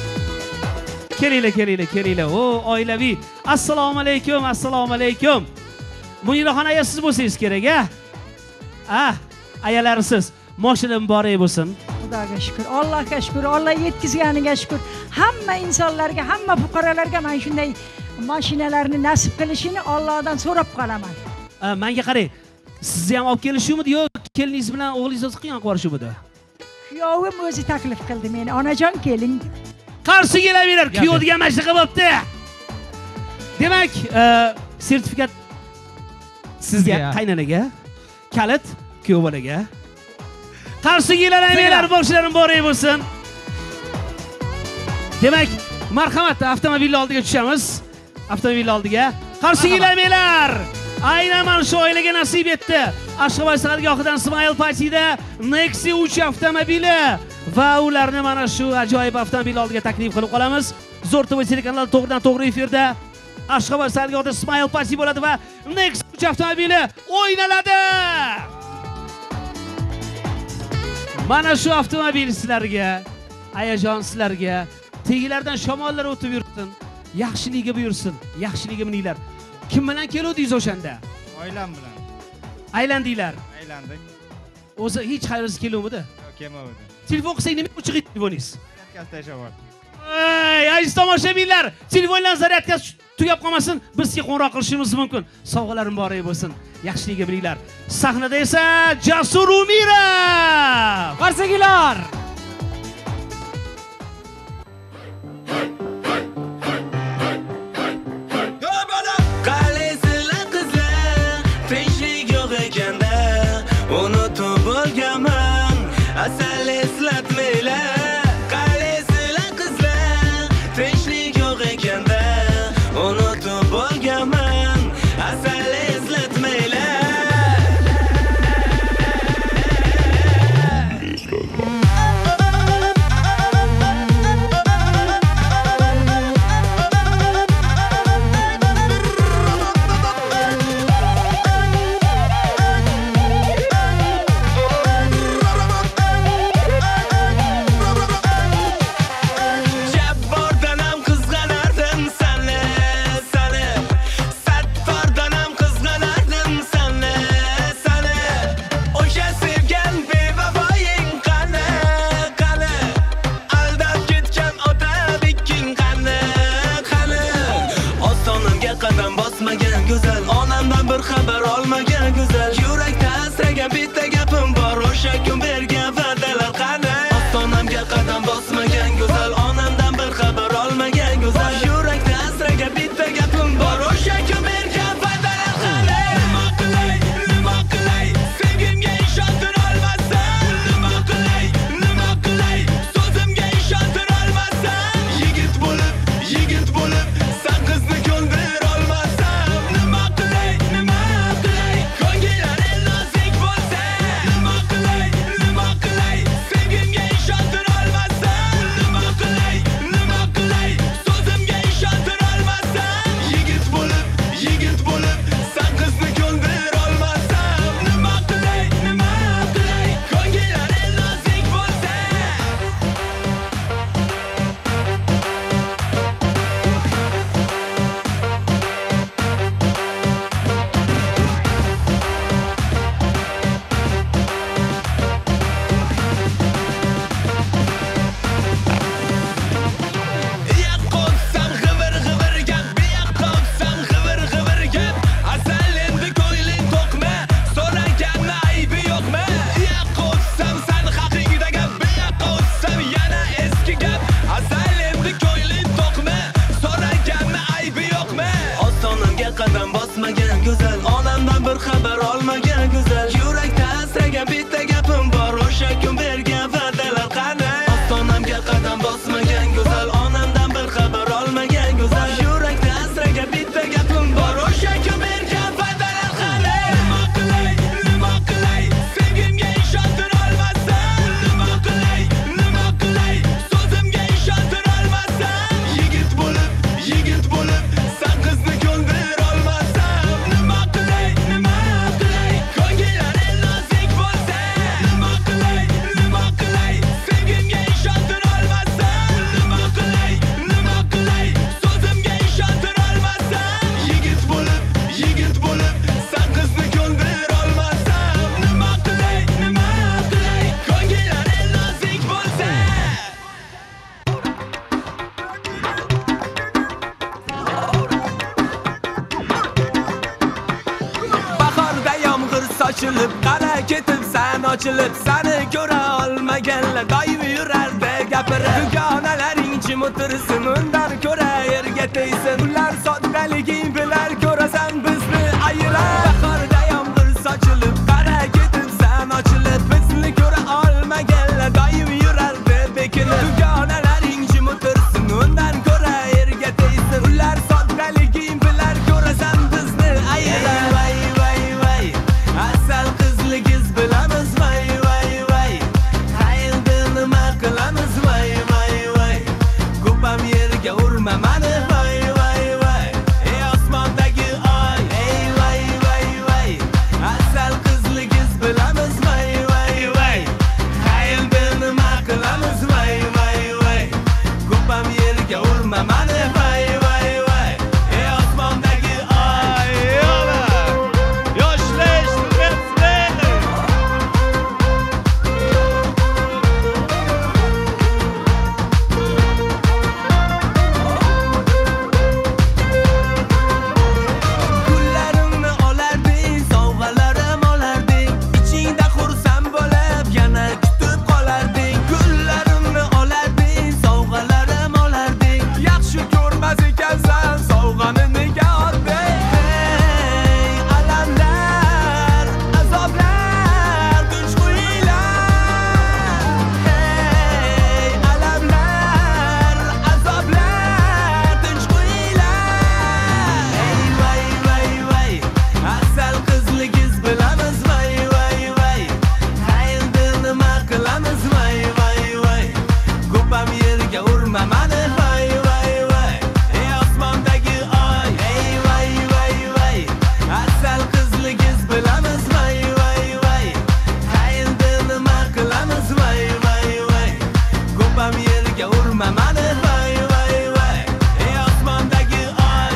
Kelinglar. O, oilaviy. Assalomu alaykum. Muniraxon aya, siz bo'lsangiz kerak, a? Ayalarsiz. Mashina muborak bo'lsin. Xudoga shukr, Allohga shukr, Alloh yetkazganiga shukr. Hamma insonlarga, hamma fuqarolarga men shunday mashinalarni nasib qilishini Allohdan so'rab qolaman. Menga qarang. Sizni ham olib kelishuvmidi yo keliningiz bilan o'g'lingiz qilgan qo'rishuvmidi? Kuyovim o'zi taklif qildi meni. Onajon keling. Qarshi kelaverar. Kuyov degan mashina bo'libdi. Demak, sertifikat sizga, qaynanaga, kalit kuyov bolaga. Qarshi kelaverar, boshlarim boray bo'lsin. Demak, marhamat, avtomobilni oldiga tushamiz. Avtomobilni oldiga. Qarshi kelaverar. Aynan mana shu oilaga nasib etdi. Ashxobod sargohidan Smile Party'da Nexia 3 avtomobili va ularni mana shu ajoyib avtomobil oldiga taklif qilib qolamiz. Zo'rtova telekanali to'g'ridan-to'g'ri efirda Ashxobod sargohida Smile Party bo'ladi va Nexia 3 avtomobili o'ynaladi. Mana shu avtomobil sizlarga, ayajon sizlarga, tegilardan shamollar o'tib yursin, yaxshiligiga buyursin, yaxshiligiga mininglar. Kim bilan keluvdingiz o'shanda? Oilam bilan. Aylandinglar. Aylandik. O'zi hech qayersiz keluvmidi? Kelmadi. Telefon qilsak nima o'chiq edi telefoningiz? Zaryadkasi tashlab Ey, aziz tomoshabinlar, telefonlar zaryadkasi tugab qolmasin, bizga qo'ng'iroq qilishingiz mumkin. Sovg'alarim boray bo'lsin. Yaxshiligiga bilinglar. Sahnada esa Jasur Umirov. Qarsagilar. Asal eslatmaylar, qalaysizlar qizlar, tinchlik yo'q ekanda, unutib bo'lganman, asal eslatmaylar. Bir xabar olmagan go'zal yurakda asragan bitta gapim bor o'sha kun bergan va'dalar qani ostonamga qadam bosmagan go'zal onamdan bir xabar olmagan go'zal yurakda asragan bitta gapim bor o'sha kun bergan va'dalar qani nima qilay sevgimga ishontira olmasam nima qilay so'zimga ishontira olmasam yigit bo'lib san qizni ko'ndira olmasam nima qilay qadam bosmagan go'zal onamdan bir xabar olmagan go'zal yurakda asragan bitta gapim bor o'sha kun bergan va'dalar qani ostonamga qadam bosmagan go'zal onamdan bir xabar olmagan go'zal yurakda asragan bitta gapim bor o'sha kun bergan va'dalar qani nima qilay sevgimga ishontira olmasam nima qilay so'zimga ishontira olmasam yigit bo'lib san qizni ko'ndira olmasam nima qilay ko'ngillari nozik bo'lsa nima qilay sevgimga ishontira olmasam nima qilay so'zimga ishontira olmasam yigit bo'lib san qizni ko'ndira olmasam nima qilay ko'ngillari nozik bo'lsa bahorda yomg'ir sochilib qara ketib san ochilib sani ko'ra olmaganlar doim yurardi gapirib dugonalaring jim o'tirsin undan ko'ra yerga tegsin ular soddaliging bilan ko'rasan bizni ayirar bahorda yomg'ir sochilib qara ketib san ochilib bizni ko'ra olmaganlar doim yurardi bekinib dugonalaring jim o'tirsin undan ko'ra yerga tegsin ular soddaliging bilan ko'rasan bizni ayirar vay asal qizligiz bilamiz vay haydi nima qilamiz vay ko'pam yerga urma mani vay ey osmon urma mani vay vay vay ey osmondagi oy ey vay vay vay asal qizligiz bilamiz vay vay vay qayerda nima qilamiz vay vay vay ko'pam yerga urma mani vay vay vay ey osmondagi oy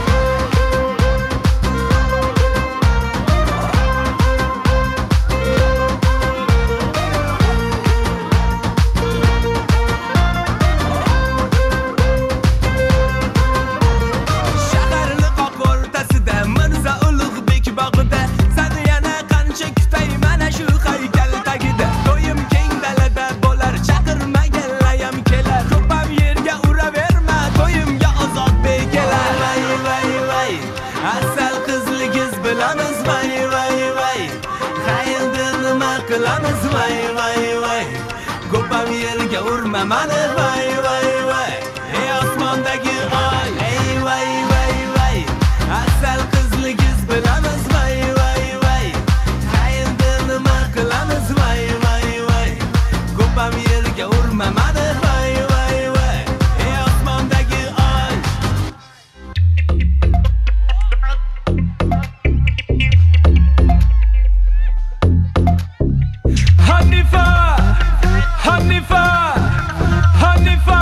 shaharni qoq o'rtasida Mirza Ulug'bek bog'ida seni yana qancha kutay mana shu haykal tagida to'yim keng dalada bo'lar chaqirmaganlayam kelar ko'pam yerga uraverma to'yimga Ozodbek kelar vay vay vay asal qizligiz bilamiz vay vay vay qayerda nima qilamiz vay vay vay ko'pam yerga urma mani vay vay vay ey osmondagi oy ey vay vay vay asal qizligiz bilamiz vay vay vay qayerda nima qilamiz vay vay vay ko'pam yerga urma mani vay vay vay ey osmondagi oy Hanifa Hanifa Hanifa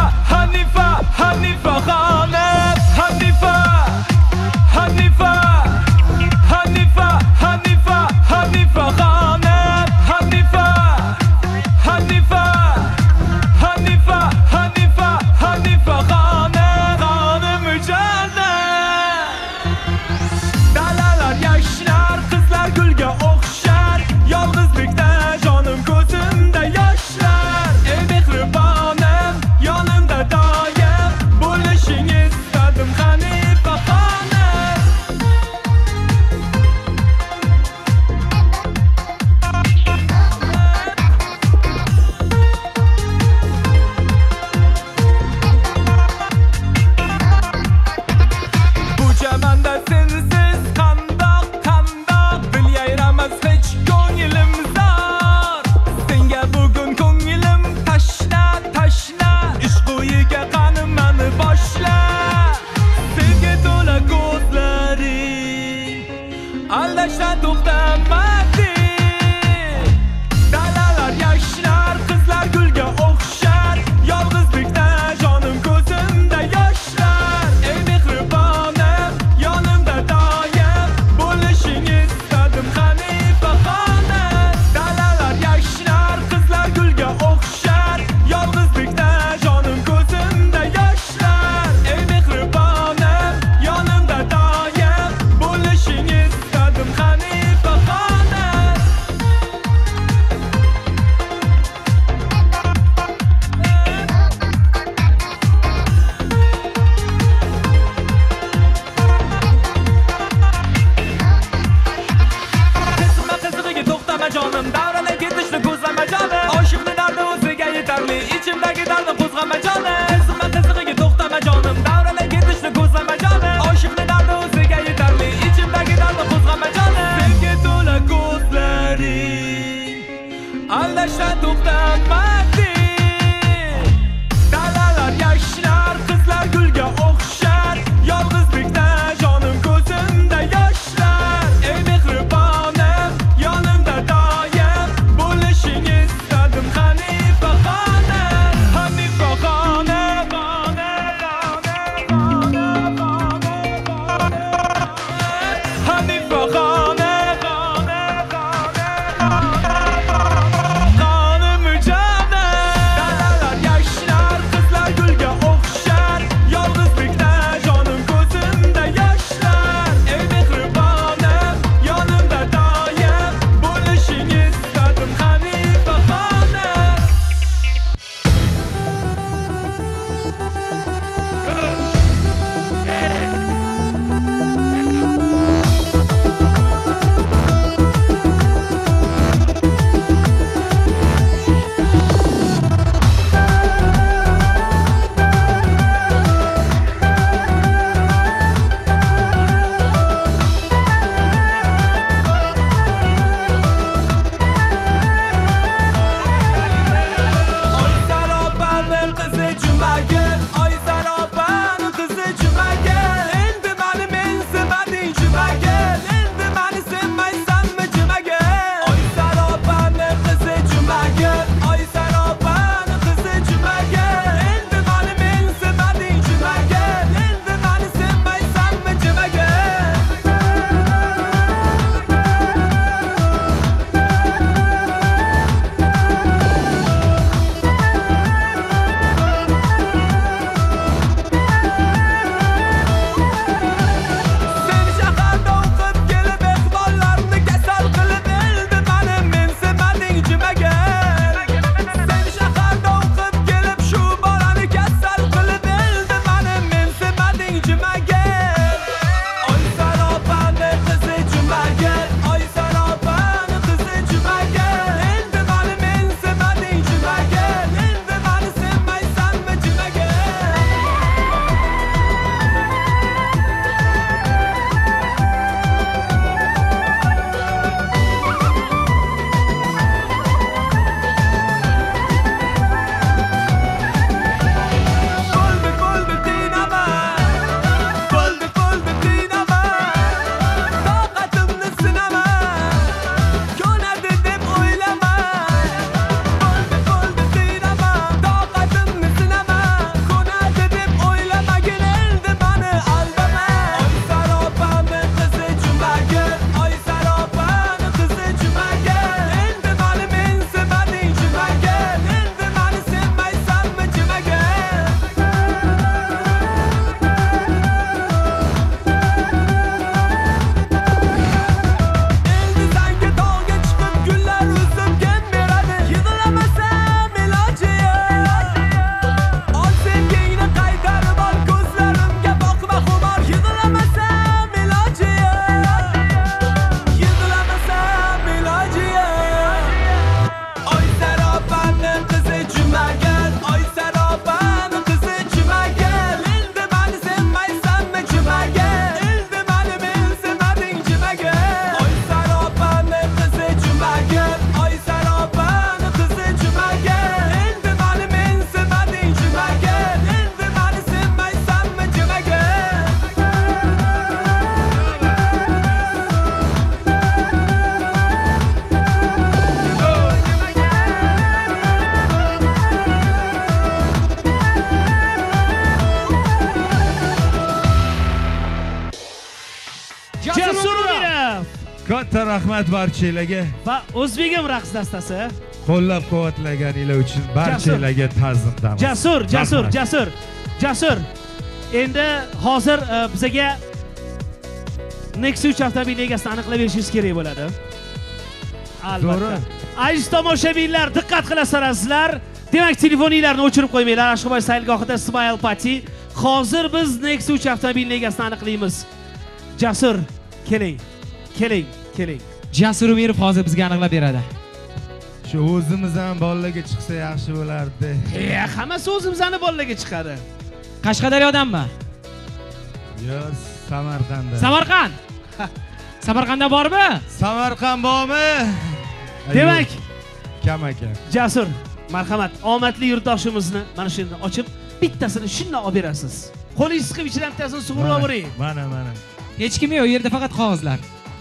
Katta rahmat barchalarga. Va O'zbegim raqs dastasi. Qo'llab-quvvatlaganingiz uchun barchalarga ta'zimdamiz. Jasur. Endi hozir bizga Nexus 3 avtomobil egasini aniqlab berishingiz kerak bo'ladi. Albatta. Aziz tomoshabinlar, diqqat qilasizlar. Demak, telefoninglarni o'chirib qo'ymanglar. Ashxobod sayilgohida Smile Party. Hozir biz Nexus 3 avtomobil egasini aniqlaymiz. Jasur, keling. Jasur Umirov hozir bizga aniqlab beradi. Shu o'zimiz ham bolalarga chiqsa yaxshi bo'lardi. Hammasi o'zimizning bolalarga chiqadi. Qashqadaryodanmi? Yo'q, Samarqanddan. Samarqand. Samarqandda bormi? Samarqand bormi? Demak, kam ekan. Jasur, marhamat, omadli yurtdoshimizni mana shunday ochib, bittasini shunday olib berasiz. Qo'lingiz siqib ichidan bittasini sug'urib oling. Mana. Hech kim yo'q, u yerda faqat qog'ozlar.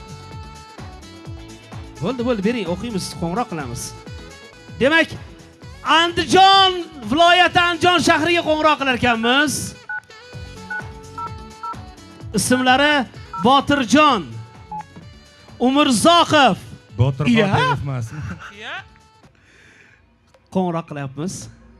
Bo'ldi, bering, o'qiymiz, qo'ng'iroq qilamiz. Demak, Andijon viloyati Andijon shahriga qo'ng'iroq qilar ekanmiz. Ismlari Botirjon, Umurzoqov. Botir Qodirov emasmi? Qo'ng'iroq qilyapmiz.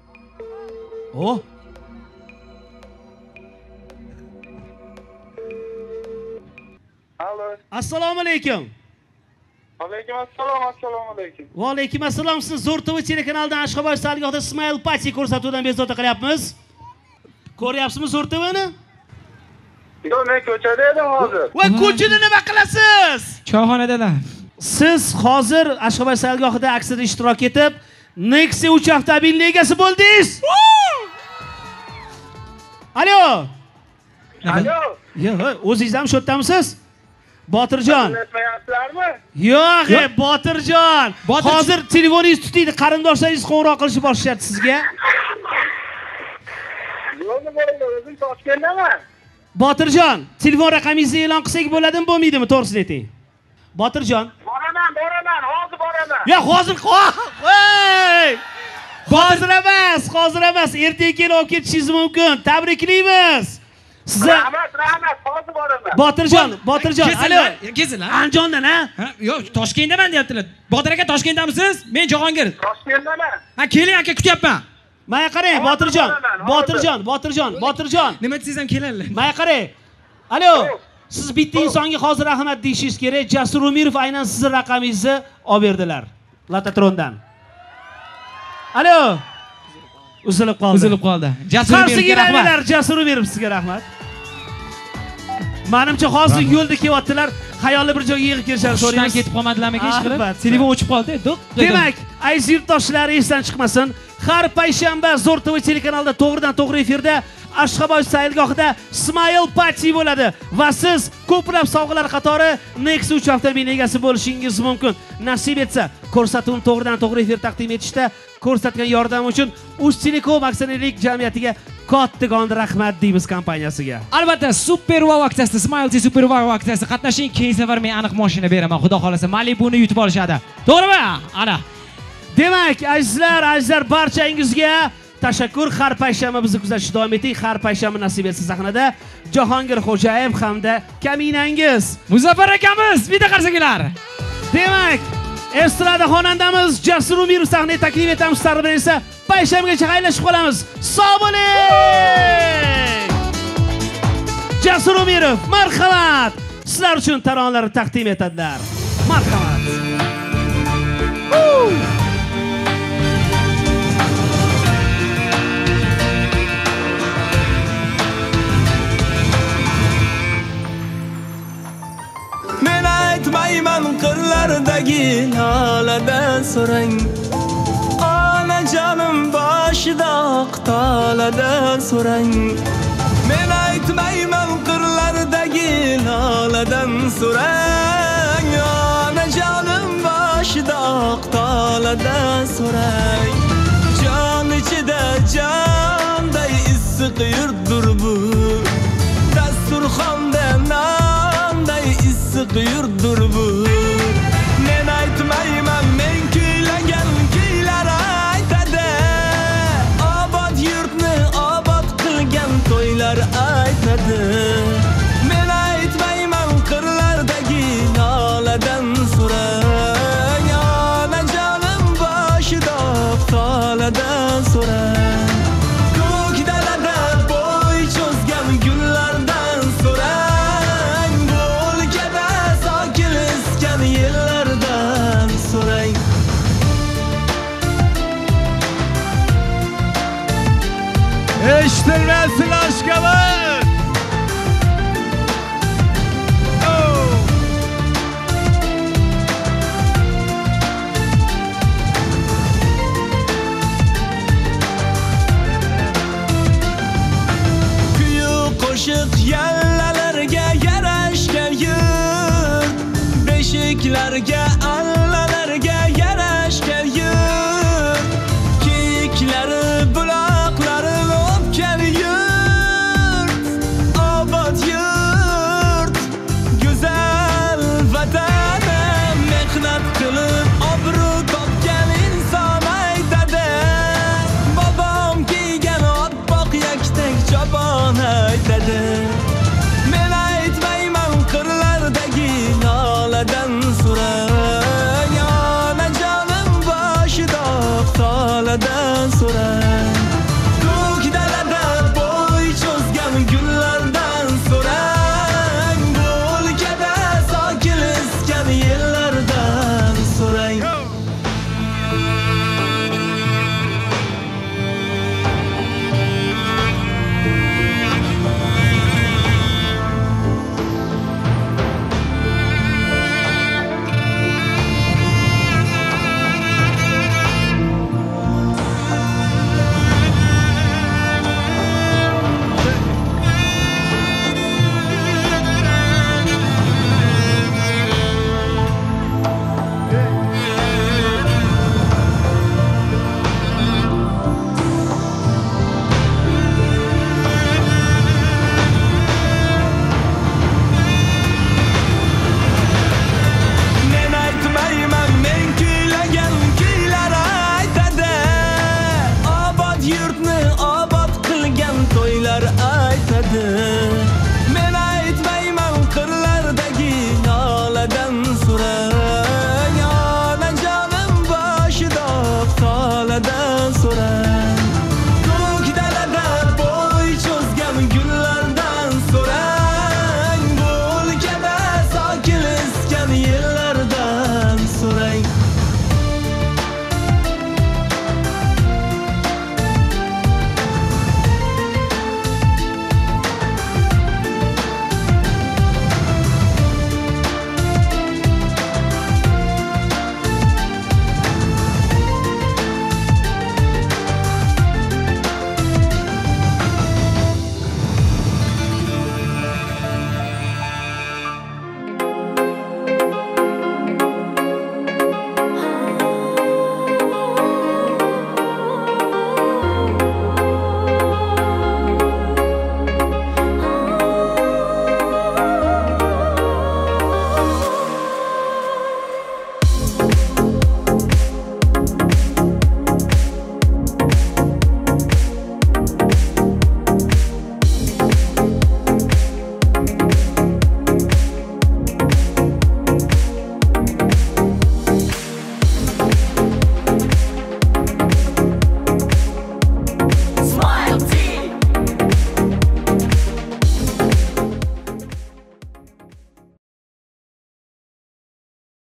Alo. Assalomu alaykum. Alaykum assalom, assalomu alaykum. Va alaykum assalom. Siz Zo'r TV telekanalidan Ashxobod sayilgohida Smile Party ko'rsatuvdan bezovta qilyapmiz. Ko'ryapsizmi Zo'r TVni? Yo'q, men ko'chada edim hozir. Va ko'chada nima qilasiz? Choyxonadalar. Siz hozir Ashxobod sayilgohida aksiyada ishtirok etib, Nexus 3 avtomobil egasi bo'ldingiz. Alo. Yo'q, o'zingiz ham shu yerdamisiz? Botirjon. Aytmayapsizlarmi? Yo'q, Botirjon. Hozir telefoningiz tutiydi, qarindoshlaringiz qo'ng'iroq qilishni boshlashyapti sizga. Yo'qmi bo'ldi, o'zim Toshkentdaman. Botirjon, telefon raqamingizni e'lon qilsak bo'ladimi, bo'lmaydimi? To'g'risini ayting. Botirjon. Boraman, hozir boraman. Ya hozir hozir emas, ertaga kelib olib ketishingiz mumkin. Tabriklaymiz. Sizni Rahmat, hozir boraman. Botirjon, alo. Kezinlar. Andijondan, ha? Yo'q, Toshkentdaman deyaptilar. Botir aka Toshkentdamisiz? Men Jahongir. Toshkentdaman. Ha, keling aka, kutyapman. Mana qarang, Botirjon. Nima desangiz ham keladilar. Mana qarang. Alo. Siz bitta insonga hozir rahmat deyishingiz kerak. Jasur Umirov aynan sizning raqamingizni olib berdilar. Latatrondan. Alo. Uzilib qoldi. Jasur Umirovga rahmat. Jasur Umirov sizga rahmat. Menimcha hozir yo'lda kelyaptilar. Xayolli bir joyga yig'ib kelishar so'raymiz. Ketib qolmadilarmi hech qilib? Telefon o'chib qoldi. Demak, aziz yurtdoshlar, esdan chiqmasin. Har payshanba Zo'r TV telekanalida to'g'ridan-to'g'ri efirda Ashxobod sayilgohida Smile Party bo'ladi va siz ko'plab sovg'alar qatori Nexus 3 avtomobil egasi bo'lishingiz mumkin. Nasib etsa, ko'rsatuvni to'g'ridan-to'g'ri efir taqdim etishda ko'rsatgan yordami uchun Uztelecom aksionerlik jamiyatiga kattakon rahmat deymiz kompaniyasiga. Albatta, Super Wow aksiyasi, Smile Super Wow aksiyasi qatnashing. Keyingi safar men aniq mashina beraman. Xudo xolasa Malibuni yutib olishadi. To'g'rimi? Ana. Demak, azizlar, barchangizga tashakkur. Har payshanba bizni kuzatishda davom eting. Har payshanba nasib etsa sahnada Jahongir Xo'jayev hamda kaminangiz Muzaffar akamiz bitta qarsaklar. Demak, estrada xonandamiz Jasur Umirov sahnaga taklif etamiz. Sizlar bilan esa payshanbagacha xayrlashib qolamiz. Sog' bo'ling. Jasur Umirov, marhamat. Sizlar uchun taronalarni taqdim etadilar. Marhamat. Men aytmayman qirlardagi loladan so'rang, onajonim boshida oqtoladan so'rang. Men aytmayman qirlardagi loladan so'rang, onajonim boshida oqtoladan so'rang. Jon ichida jonday issiq yurtdir bu, dasturxonda nonday issiq yurtdir bu. Men aytmayman, men kuylagan kuylar aytadi, obod yurtni obod qilgan to'ylar aytadi. Men aytmayman qirlardagi loladan eshitilmasin oshkabut. Qo'shiq yallalarga yarashgan yurt, beshiklarga allalarga yarashgan yurt, kiyiklari buloqlari o'pgan yurt, obod yurt, go'zal vatanim, mehnat qilib obro' topgan inson aytadi, bobom kiygan oppoq yaktak chopon aytadi. Men aytmayman qirlardagi noladan so'rang, onajonim boshidoq toladan so'rang.